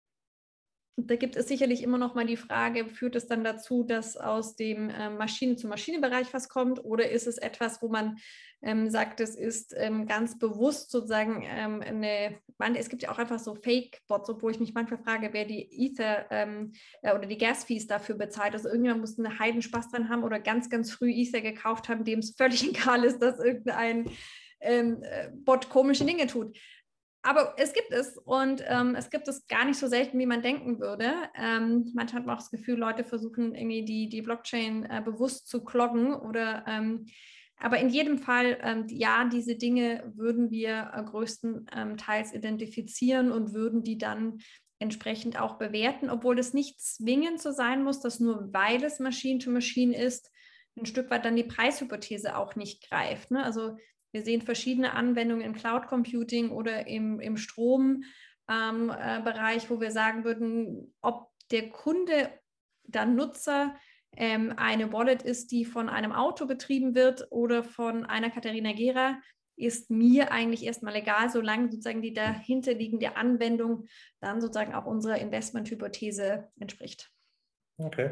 da gibt es sicherlich immer noch mal die Frage, führt es dann dazu, dass aus dem äh, Maschine-zu-Maschine-Bereich was kommt oder ist es etwas, wo man ähm, sagt, es ist ähm, ganz bewusst sozusagen ähm, eine, man, es gibt ja auch einfach so Fake-Bots, obwohl ich mich manchmal frage, wer die Ether ähm, äh, oder die Gas-Fees dafür bezahlt. Also irgendjemand muss einen Heidenspaß dran haben oder ganz, ganz früh Ether gekauft haben, dem es völlig egal ist, dass irgendein ähm, Bot komische Dinge tut. Aber es gibt es und ähm, es gibt es gar nicht so selten, wie man denken würde. Ähm, manchmal hat man auch das Gefühl, Leute versuchen irgendwie die, die Blockchain äh, bewusst zu kloggen oder ähm, aber in jedem Fall, ähm, ja, diese Dinge würden wir äh, größtenteils identifizieren und würden die dann entsprechend auch bewerten, obwohl es nicht zwingend so sein muss, dass nur weil es Machine-to-Machine ist, ein Stück weit dann die Preishypothese auch nicht greift. Ne? Also wir sehen verschiedene Anwendungen im Cloud Computing oder im, im Strombereich, ähm, äh, wo wir sagen würden, ob der Kunde, der Nutzer, ähm, eine Wallet ist, die von einem Auto betrieben wird oder von einer Katharina Gera, ist mir eigentlich erstmal egal, solange sozusagen die dahinterliegende Anwendung dann sozusagen auch unserer Investmenthypothese entspricht. Okay.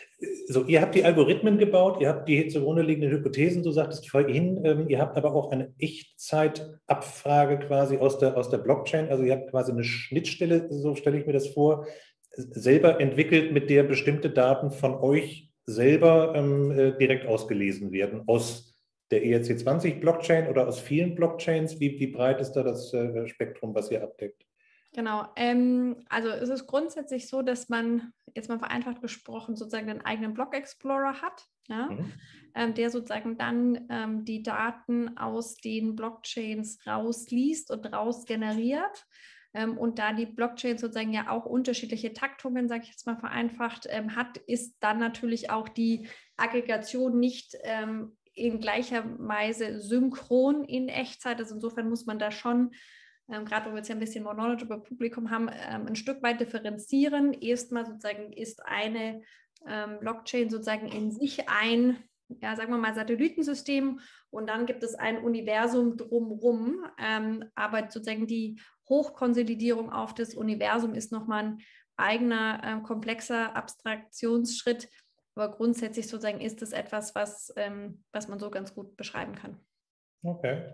So, ihr habt die Algorithmen gebaut, ihr habt die zugrunde liegenden Hypothesen, du sagtest vorhin, ähm, ihr habt aber auch eine Echtzeitabfrage quasi aus der, aus der Blockchain, also ihr habt quasi eine Schnittstelle, so stelle ich mir das vor, selber entwickelt, mit der bestimmte Daten von euch selber ähm, äh, direkt ausgelesen werden, aus der E R C zwanzig Blockchain oder aus vielen Blockchains. Wie, wie breit ist da das äh, Spektrum, was ihr abdeckt? Genau, ähm, also es ist grundsätzlich so, dass man, jetzt mal vereinfacht gesprochen, sozusagen einen eigenen Block-Explorer hat, ja, mhm. ähm, der sozusagen dann ähm, die Daten aus den Blockchains rausliest und rausgeneriert. Ähm, und da die Blockchain sozusagen ja auch unterschiedliche Taktungen, sage ich jetzt mal vereinfacht, ähm, hat, ist dann natürlich auch die Aggregation nicht ähm, in gleicher Weise synchron in Echtzeit. Also insofern muss man da schon Ähm, gerade wo wir jetzt ja ein bisschen more knowledge über Publikum haben, ähm, ein Stück weit differenzieren. Erstmal sozusagen ist eine ähm, Blockchain sozusagen in sich ein, ja, sagen wir mal, Satellitensystem und dann gibt es ein Universum drumherum. Ähm, aber sozusagen die Hochkonsolidierung auf das Universum ist nochmal ein eigener, äh, komplexer Abstraktionsschritt. Aber grundsätzlich sozusagen ist es etwas, was, ähm, was man so ganz gut beschreiben kann. Okay.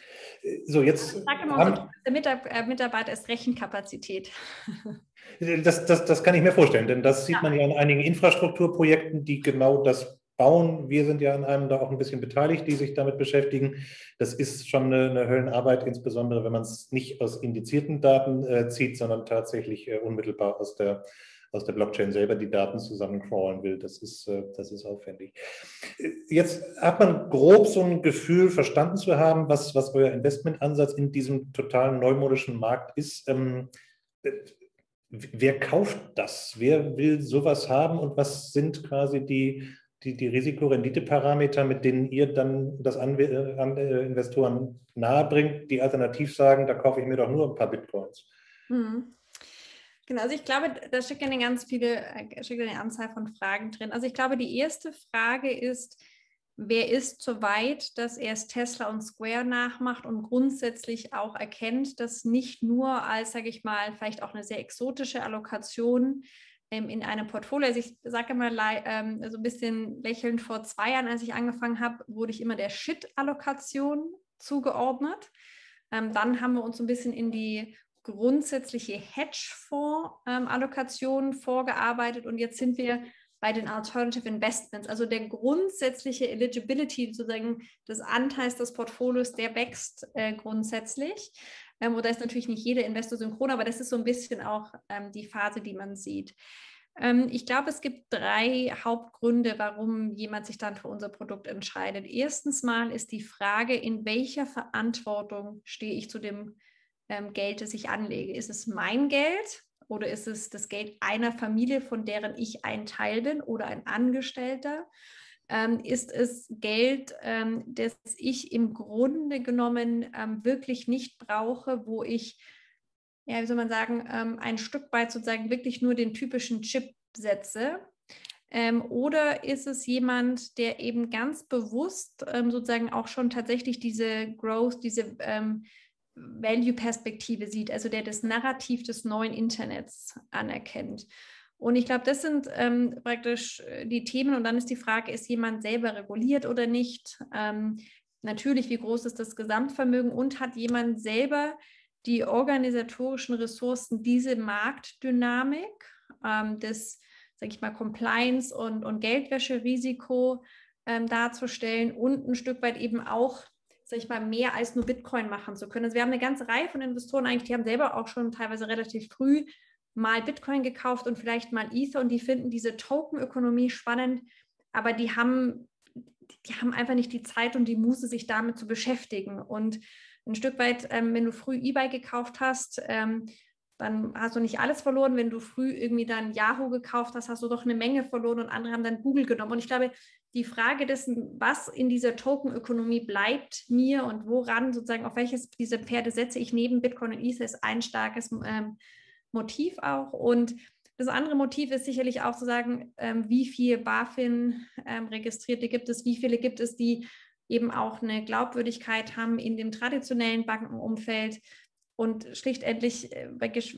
So, jetzt. Ich sage immer, haben, der Mitarbeiter ist Rechenkapazität. Das, das, das kann ich mir vorstellen, denn das sieht ja. man ja in einigen Infrastrukturprojekten, die genau das bauen. Wir sind ja an einem da auch ein bisschen beteiligt, die sich damit beschäftigen. Das ist schon eine, eine Höllenarbeit, insbesondere wenn man es nicht aus indizierten Daten äh, zieht, sondern tatsächlich äh, unmittelbar aus der, aus der Blockchain selber die Daten zusammencrawlen will. Das ist, äh, das ist aufwendig. Jetzt hat man grob so ein Gefühl verstanden zu haben, was, was euer Investmentansatz in diesem total neumodischen Markt ist. Ähm, Wer kauft das? Wer will sowas haben und was sind quasi die, die, die Risikorendite-Parameter, mit denen ihr dann das an, an äh, Investoren nahebringt, die alternativ sagen, da kaufe ich mir doch nur ein paar Bitcoins? Mhm. Genau, also ich glaube, da steckt eine ganz viele, steckt eine Anzahl von Fragen drin. Also ich glaube, die erste Frage ist, wer ist so weit, dass er es Tesla und Square nachmacht und grundsätzlich auch erkennt, dass nicht nur als, sage ich mal, vielleicht auch eine sehr exotische Allokation ähm, in einem Portfolio, also ich sage mal ähm, so ein bisschen lächelnd, vor zwei Jahren, als ich angefangen habe, wurde ich immer der Shit-Allokation zugeordnet. Ähm, dann haben wir uns so ein bisschen in die grundsätzliche Hedgefonds-Allokation ähm, vorgearbeitet und jetzt sind wir bei den Alternative Investments, also der grundsätzliche Eligibility sozusagen des Anteils des Portfolios, der wächst äh, grundsätzlich. Ähm, und da ist natürlich nicht jeder Investor synchron, aber das ist so ein bisschen auch ähm, die Phase, die man sieht. Ähm, ich glaube, es gibt drei Hauptgründe, warum jemand sich dann für unser Produkt entscheidet. Erstens mal ist die Frage, in welcher Verantwortung stehe ich zu dem ähm, Geld, das ich anlege? Ist es mein Geld? Oder ist es das Geld einer Familie, von deren ich ein Teil bin oder ein Angestellter? Ähm, ist es Geld, ähm, das ich im Grunde genommen ähm, wirklich nicht brauche, wo ich, ja, wie soll man sagen, ähm, ein Stück weit sozusagen wirklich nur den typischen Chip setze? Ähm, oder ist es jemand, der eben ganz bewusst ähm, sozusagen auch schon tatsächlich diese Growth, diese ähm, Value-Perspektive sieht, also der das Narrativ des neuen Internets anerkennt. Und ich glaube, das sind ähm, praktisch die Themen. Und dann ist die Frage, ist jemand selber reguliert oder nicht? Ähm, natürlich, wie groß ist das Gesamtvermögen und hat jemand selber die organisatorischen Ressourcen, diese Marktdynamik, ähm, das, sage ich mal, Compliance und, und Geldwäscherisiko ähm, darzustellen und ein Stück weit eben auch, sag ich mal, mehr als nur Bitcoin machen zu können. Also wir haben eine ganze Reihe von Investoren eigentlich, die haben selber auch schon teilweise relativ früh mal Bitcoin gekauft und vielleicht mal Ether und die finden diese Token-Ökonomie spannend, aber die haben, die haben einfach nicht die Zeit und die Muße, sich damit zu beschäftigen. Und ein Stück weit, ähm, wenn du früh eBay gekauft hast, ähm, dann hast du nicht alles verloren. Wenn du früh irgendwie dann Yahoo gekauft hast, hast du doch eine Menge verloren und andere haben dann Google genommen. Und ich glaube, die Frage dessen, was in dieser Token-Ökonomie bleibt mir und woran sozusagen, auf welches diese Pferde setze ich neben Bitcoin und Ether, ist ein starkes ähm, Motiv auch. Und das andere Motiv ist sicherlich auch zu sagen, ähm, wie viele BaFin-Registrierte ähm, gibt es, wie viele gibt es, die eben auch eine Glaubwürdigkeit haben in dem traditionellen Bankenumfeld. Und schlichtendlich, äh,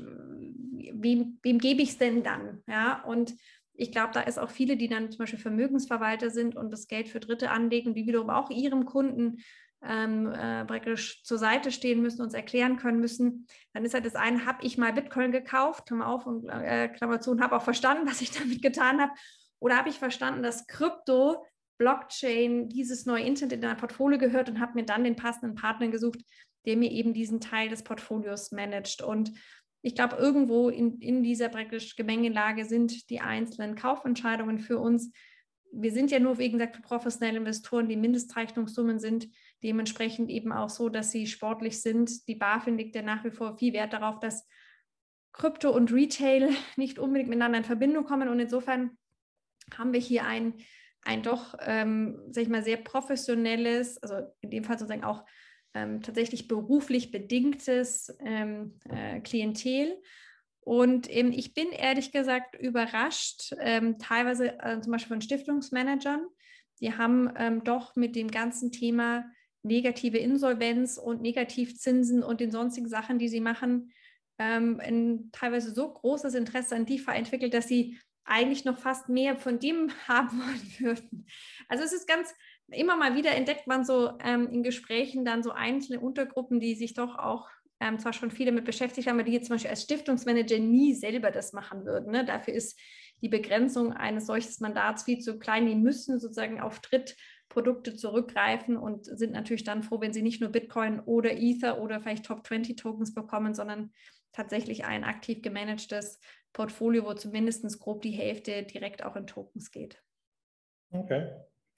wem, wem gebe ich es denn dann? Ja, und ich glaube, da ist auch viele, die dann zum Beispiel Vermögensverwalter sind und das Geld für Dritte anlegen, die wiederum auch ihrem Kunden ähm, äh, praktisch zur Seite stehen müssen, uns erklären können müssen. Dann ist halt das eine, habe ich mal Bitcoin gekauft, Klammer auf und äh, Klammer zu, und habe auch verstanden, was ich damit getan habe. Oder habe ich verstanden, dass Krypto, Blockchain, dieses neue Internet in ein Portfolio gehört und habe mir dann den passenden Partner gesucht, der mir eben diesen Teil des Portfolios managt. Und ich glaube, irgendwo in, in dieser praktisch Gemengelage sind die einzelnen Kaufentscheidungen für uns. Wir sind ja nur, wie gesagt, professionelle Investoren, die Mindestzeichnungssummen sind dementsprechend eben auch so, dass sie sportlich sind. Die BaFin legt ja nach wie vor viel Wert darauf, dass Krypto und Retail nicht unbedingt miteinander in Verbindung kommen. Und insofern haben wir hier ein, ein doch, ähm, sag ich mal, sehr professionelles, also in dem Fall sozusagen auch ähm, tatsächlich beruflich bedingtes ähm, äh, Klientel. Und ähm, ich bin ehrlich gesagt überrascht, ähm, teilweise äh, zum Beispiel von Stiftungsmanagern, die haben ähm, doch mit dem ganzen Thema negative Insolvenz und Negativzinsen und den sonstigen Sachen, die sie machen, ähm, ein teilweise so großes Interesse an DeFi entwickelt, dass sie eigentlich noch fast mehr von dem haben wollen würden. Also es ist ganz, immer mal wieder entdeckt man so ähm, in Gesprächen dann so einzelne Untergruppen, die sich doch auch ähm, zwar schon viele damit beschäftigt haben, aber die jetzt zum Beispiel als Stiftungsmanager nie selber das machen würden. Ne? Dafür ist die Begrenzung eines solchen Mandats viel zu klein. Die müssen sozusagen auf Drittprodukte zurückgreifen und sind natürlich dann froh, wenn sie nicht nur Bitcoin oder Ether oder vielleicht Top zwanzig Tokens bekommen, sondern tatsächlich ein aktiv gemanagtes Portfolio, wo zumindest grob die Hälfte direkt auch in Tokens geht. Okay.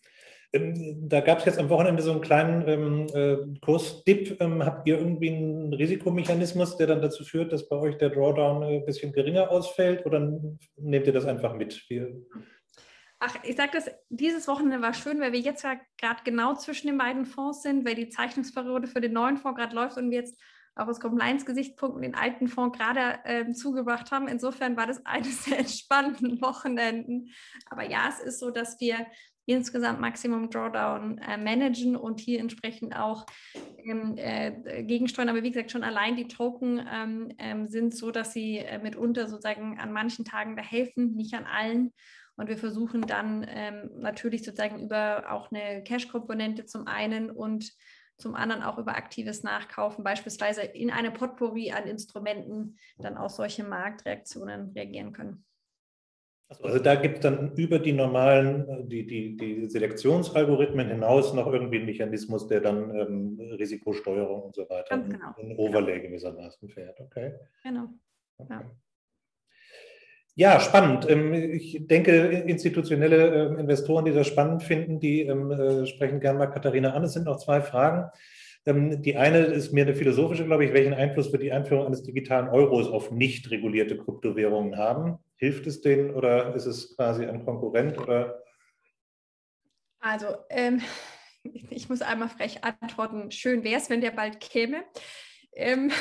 Da gab es jetzt am Wochenende so einen kleinen ähm, äh, Kursdip. Ähm, habt ihr irgendwie einen Risikomechanismus, der dann dazu führt, dass bei euch der Drawdown ein bisschen geringer ausfällt, oder nehmt ihr das einfach mit? Wir Ach, ich sage das, dieses Wochenende war schön, weil wir jetzt ja gerade genau zwischen den beiden Fonds sind, weil die Zeichnungsperiode für den neuen Fonds gerade läuft und wir jetzt auch aus Compliance-Gesichtspunkten den alten Fonds gerade ähm, zugebracht haben. Insofern war das eines der entspannten Wochenenden. Aber ja, es ist so, dass wir insgesamt Maximum Drawdown äh, managen und hier entsprechend auch ähm, äh, gegensteuern. Aber wie gesagt, schon allein die Token ähm, ähm, sind so, dass sie äh, mitunter sozusagen an manchen Tagen da helfen, nicht an allen. Und wir versuchen dann ähm, natürlich sozusagen über auch eine Cash-Komponente zum einen und zum anderen auch über aktives Nachkaufen, beispielsweise in eine Potpourri an Instrumenten, dann auch solche Marktreaktionen reagieren können. Also da gibt es dann über die normalen, die, die, die Selektionsalgorithmen hinaus noch irgendwie einen Mechanismus, der dann ähm, Risikosteuerung und so weiter, Ganz genau. ein Overlay gewissermaßen fährt. Okay. Genau. Okay. Ja. Ja, spannend. Ich denke, institutionelle Investoren, die das spannend finden, die sprechen gerne mal Katharina an. Es sind noch zwei Fragen. Die eine ist mehr eine philosophische, glaube ich. Welchen Einfluss wird die Einführung eines digitalen Euros auf nicht regulierte Kryptowährungen haben? Hilft es denen oder ist es quasi ein Konkurrent? Oder? Also, ähm, ich muss einmal frech antworten. Schön wäre es, wenn der bald käme. Ähm,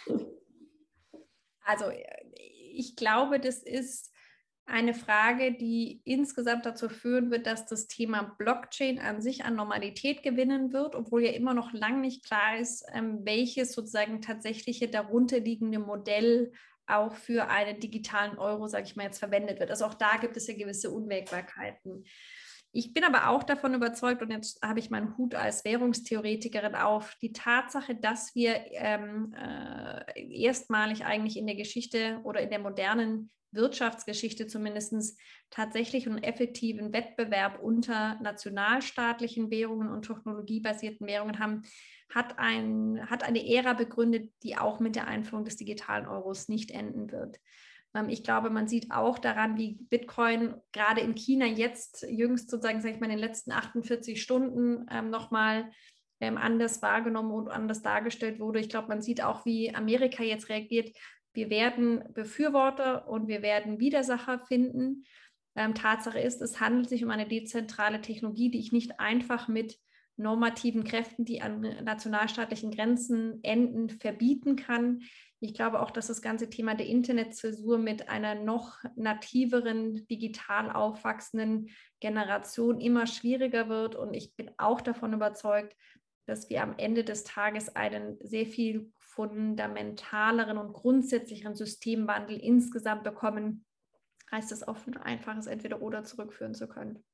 also, ich glaube, das ist eine Frage, die insgesamt dazu führen wird, dass das Thema Blockchain an sich an Normalität gewinnen wird, obwohl ja immer noch lange nicht klar ist, ähm, welches sozusagen tatsächliche darunterliegende Modell auch für einen digitalen Euro, sage ich mal, jetzt verwendet wird. Also auch da gibt es ja gewisse Unwägbarkeiten. Ich bin aber auch davon überzeugt, und jetzt habe ich meinen Hut als Währungstheoretikerin auf, die Tatsache, dass wir ähm, äh, erstmalig eigentlich in der Geschichte oder in der modernen Wirtschaftsgeschichte zumindest tatsächlich einen effektiven Wettbewerb unter nationalstaatlichen Währungen und technologiebasierten Währungen haben, hat, ein, hat eine Ära begründet, die auch mit der Einführung des digitalen Euros nicht enden wird. Ich glaube, man sieht auch daran, wie Bitcoin gerade in China jetzt jüngst sozusagen, sage ich mal, in den letzten achtundvierzig Stunden ähm, nochmal ähm, anders wahrgenommen und anders dargestellt wurde. Ich glaube, man sieht auch, wie Amerika jetzt reagiert. Wir werden Befürworter und wir werden Widersacher finden. Ähm, Tatsache ist, es handelt sich um eine dezentrale Technologie, die ich nicht einfach mit normativen Kräften, die an nationalstaatlichen Grenzen enden, verbieten kann. Ich glaube auch, dass das ganze Thema der Internetzäsur mit einer noch nativeren, digital aufwachsenden Generation immer schwieriger wird. Und ich bin auch davon überzeugt, dass wir am Ende des Tages einen sehr viel fundamentaleren und grundsätzlicheren Systemwandel insgesamt bekommen, als das auf ein einfaches Entweder-Oder zurückführen zu können.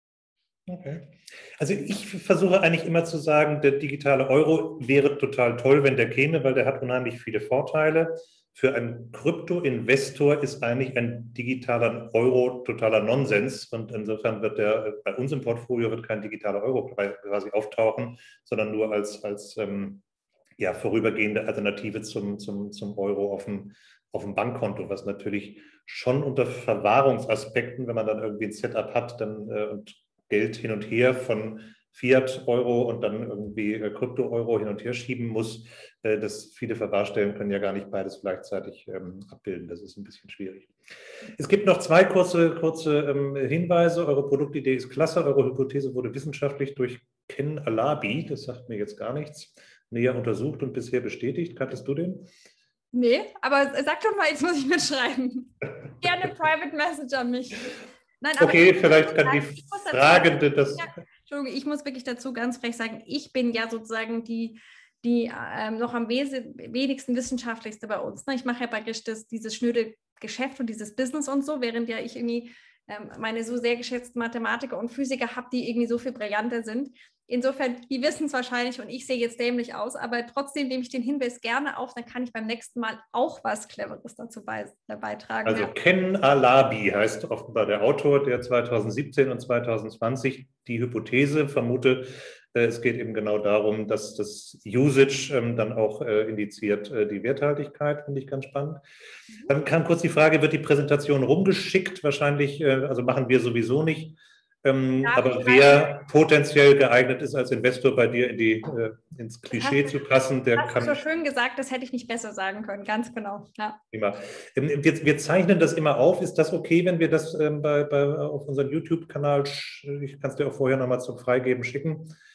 Okay. Also ich versuche eigentlich immer zu sagen, der digitale Euro wäre total toll, wenn der käme, weil der hat unheimlich viele Vorteile. Für einen Krypto-Investor ist eigentlich ein digitaler Euro totaler Nonsens und insofern wird der bei uns im Portfolio wird kein digitaler Euro quasi auftauchen, sondern nur als, als ähm, ja, vorübergehende Alternative zum, zum, zum Euro auf dem, auf dem Bankkonto, was natürlich schon unter Verwahrungsaspekten, wenn man dann irgendwie ein Setup hat, dann äh, und Geld hin und her von Fiat-Euro und dann irgendwie äh, Krypto-Euro hin und her schieben muss. Äh, das viele Verwahrstellen können ja gar nicht beides gleichzeitig ähm, abbilden. Das ist ein bisschen schwierig. Es gibt noch zwei kurze, kurze ähm, Hinweise. Eure Produktidee ist klasse. Eure Hypothese wurde wissenschaftlich durch Ken Alabi, das sagt mir jetzt gar nichts, näher untersucht und bisher bestätigt. Kanntest du den? Nee, aber sag doch mal, jetzt muss ich mitschreiben. Gerne Private Message an mich. Nein, aber okay, ich, vielleicht kann sagen, die Fragende das... Ja, Entschuldigung, ich muss wirklich dazu ganz frech sagen, ich bin ja sozusagen die, die ähm, noch am wenigsten wissenschaftlichste bei uns. Ne? Ich mache ja praktisch das, dieses schnöde Geschäft und dieses Business und so, während ja ich irgendwie ähm, meine so sehr geschätzten Mathematiker und Physiker habe, die irgendwie so viel brillanter sind. Insofern, die wissen es wahrscheinlich und ich sehe jetzt dämlich aus, aber trotzdem nehme ich den Hinweis gerne auf, dann kann ich beim nächsten Mal auch was Cleveres dazu bei, beitragen. Also Ken Alabi heißt offenbar der Autor, der zweitausendsiebzehn und zweitausendzwanzig die Hypothese vermute, äh, es geht eben genau darum, dass das Usage ähm, dann auch äh, indiziert äh, die Werthaltigkeit, finde ich ganz spannend. Mhm. Dann kam kurz die Frage, wird die Präsentation rumgeschickt? Wahrscheinlich, äh, also machen wir sowieso nicht. Ähm, aber wer potenziell geeignet ist, als Investor bei dir in die, äh, ins Klischee zu passen, der hast kann... du so schön gesagt, das hätte ich nicht besser sagen können, ganz genau. Ja. Prima. Wir, wir zeichnen das immer auf. Ist das okay, wenn wir das ähm, bei, bei, auf unseren YouTube-Kanal, ich kann es dir auch vorher nochmal zum Freigeben schicken,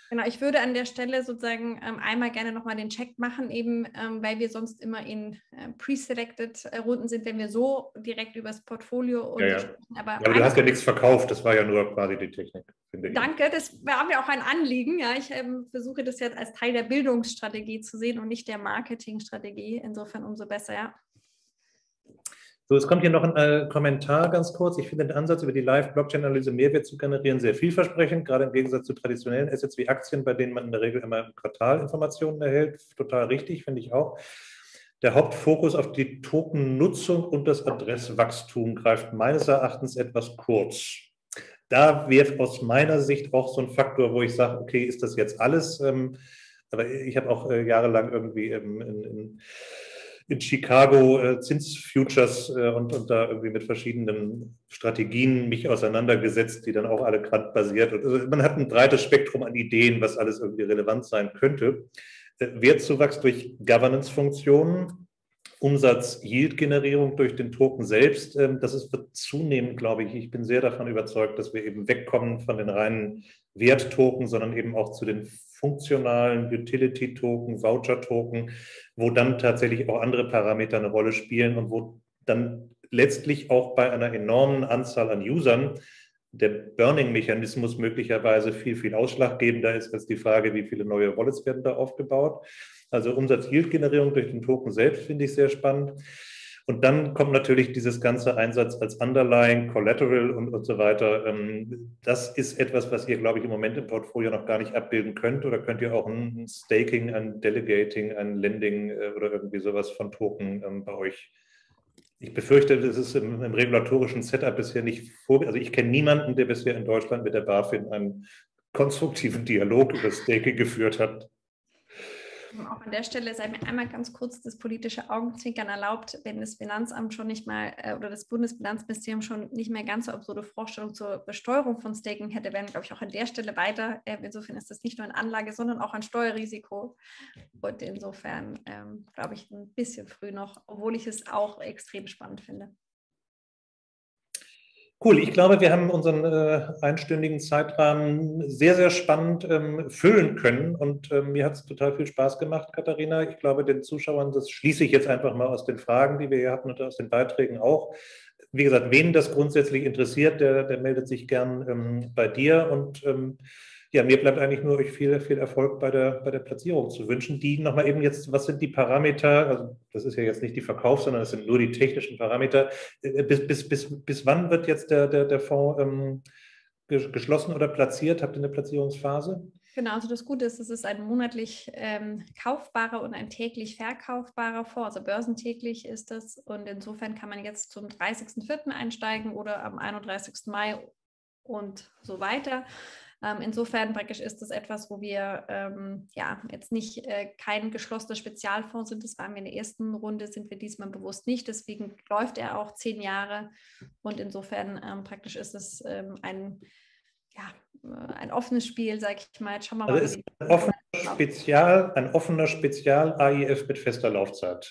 Genau, ich würde an der Stelle sozusagen ähm, einmal gerne nochmal den Check machen, eben ähm, weil wir sonst immer in äh, pre-selected äh, Runden sind, wenn wir so direkt über das Portfolio und Ja, so ja. sprechen. Aber, Aber du hast ja nichts verkauft, das war ja nur quasi die Technik, finde ich. Danke, das war mir auch ein Anliegen. Ja, ich ähm, versuche das jetzt als Teil der Bildungsstrategie zu sehen und nicht der Marketingstrategie. Insofern umso besser, ja. So, es kommt hier noch ein äh, Kommentar ganz kurz. Ich finde den Ansatz, über die Live-Blockchain-Analyse Mehrwert zu generieren, sehr vielversprechend, gerade im Gegensatz zu traditionellen Assets wie Aktien, bei denen man in der Regel immer im Quartal Informationen erhält. Total richtig, finde ich auch. Der Hauptfokus auf die Token-Nutzung und das Adresswachstum greift meines Erachtens etwas kurz. Da wäre aus meiner Sicht auch so ein Faktor, wo ich sage, okay, ist das jetzt alles? Ähm, aber ich habe auch äh, jahrelang irgendwie ähm, in, in in Chicago äh, Zinsfutures äh, und, und da irgendwie mit verschiedenen Strategien mich auseinandergesetzt, die dann auch alle grandbasiert. Und, also man hat ein breites Spektrum an Ideen, was alles irgendwie relevant sein könnte. Äh, Wertzuwachs durch Governance-Funktionen, Umsatz-Yield-Generierung durch den Token selbst, äh, das ist, wird zunehmen, glaube ich. Ich bin sehr davon überzeugt, dass wir eben wegkommen von den reinen Werttoken, sondern eben auch zu den funktionalen Utility-Token, Voucher-Token, wo dann tatsächlich auch andere Parameter eine Rolle spielen und wo dann letztlich auch bei einer enormen Anzahl an Usern der Burning-Mechanismus möglicherweise viel, viel ausschlaggebender ist als die Frage, wie viele neue Wallets werden da aufgebaut. Also Umsatz-Yield-Generierung durch den Token selbst finde ich sehr spannend. Und dann kommt natürlich dieses ganze Einsatz als Underlying, Collateral und, und so weiter. Das ist etwas, was ihr, glaube ich, im Moment im Portfolio noch gar nicht abbilden könnt. Oder könnt ihr auch ein Staking, ein Delegating, ein Lending oder irgendwie sowas von Token bei euch? Ich befürchte, das ist im, im regulatorischen Setup bisher nicht vor. Also ich kenne niemanden, der bisher in Deutschland mit der BaFin einen konstruktiven Dialog über Staking geführt hat. Auch an der Stelle sei mir einmal ganz kurz das politische Augenzwinkern erlaubt, wenn das Finanzamt schon nicht mal äh, oder das Bundesfinanzministerium schon nicht mehr ganz so absurde Vorstellungen zur Besteuerung von Staking hätte, wären, glaube ich, auch an der Stelle weiter. Äh, insofern ist das nicht nur ein Anlage, sondern auch ein Steuerrisiko. Und insofern ähm, glaube ich ein bisschen früh noch, obwohl ich es auch extrem spannend finde. Cool, ich glaube, wir haben unseren äh, einstündigen Zeitrahmen sehr, sehr spannend ähm, füllen können und äh, mir hat es total viel Spaß gemacht, Katharina. Ich glaube, den Zuschauern, das schließe ich jetzt einfach mal aus den Fragen, die wir hier hatten und aus den Beiträgen auch. Wie gesagt, wen das grundsätzlich interessiert, der, der meldet sich gern ähm, bei dir und ähm, ja, mir bleibt eigentlich nur euch viel, viel Erfolg bei der, bei der Platzierung zu wünschen. Die nochmal eben jetzt, was sind die Parameter? Also das ist ja jetzt nicht die Verkauf, sondern das sind nur die technischen Parameter. Bis, bis, bis, bis wann wird jetzt der, der, der Fonds ähm, geschlossen oder platziert? Habt ihr eine Platzierungsphase? Genau, also das Gute ist, es ist ein monatlich ähm, kaufbarer und ein täglich verkaufbarer Fonds, also börsentäglich ist das und insofern kann man jetzt zum dreißigsten vierten einsteigen oder am einunddreißigsten Mai und so weiter. Ähm, insofern praktisch ist das etwas, wo wir ähm, ja jetzt nicht äh, kein geschlossener Spezialfonds sind. Das waren wir in der ersten Runde, sind wir diesmal bewusst nicht. Deswegen läuft er auch zehn Jahre und insofern ähm, praktisch ist es ähm, ein ja, ein offenes Spiel, sage ich mal. Jetzt schauen wir mal. Also ist ein offener Spezial, ein offener Spezial-A I F mit fester Laufzeit.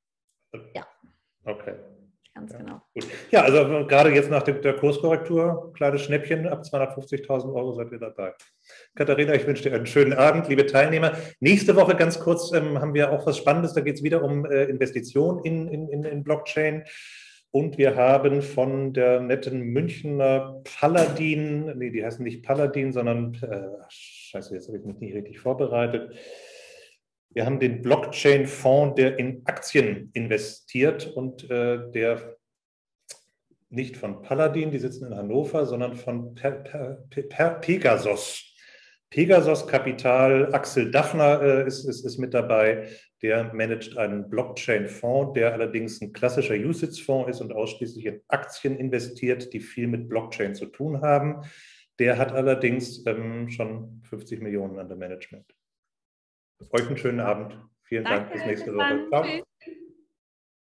Ja. Okay. Ganz ja, genau. Gut. Ja, also gerade jetzt nach der Kurskorrektur, kleines Schnäppchen, ab zweihundertfünfzigtausend Euro seid ihr dabei. Katharina, ich wünsche dir einen schönen Abend, liebe Teilnehmer. Nächste Woche ganz kurz ähm, haben wir auch was Spannendes, da geht es wieder um äh, Investitionen in, in, in Blockchain. Und wir haben von der netten Münchner Paladin, nee, die heißen nicht Paladin, sondern, äh, scheiße, jetzt habe ich mich nicht richtig vorbereitet. Wir haben den Blockchain-Fonds, der in Aktien investiert und äh, der nicht von Paladin, die sitzen in Hannover, sondern von per, per, per Pegasos. Pegasos Kapital, Axel Daffner äh, ist, ist, ist mit dabei. Der managt einen Blockchain-Fonds, der allerdings ein klassischer U S I T-Fonds ist und ausschließlich in Aktien investiert, die viel mit Blockchain zu tun haben. Der hat allerdings ähm, schon fünfzig Millionen under Management. Euch einen schönen Abend. Vielen Dank. Danke, Bis nächste bis Woche. dann. Ciao. Tschüss.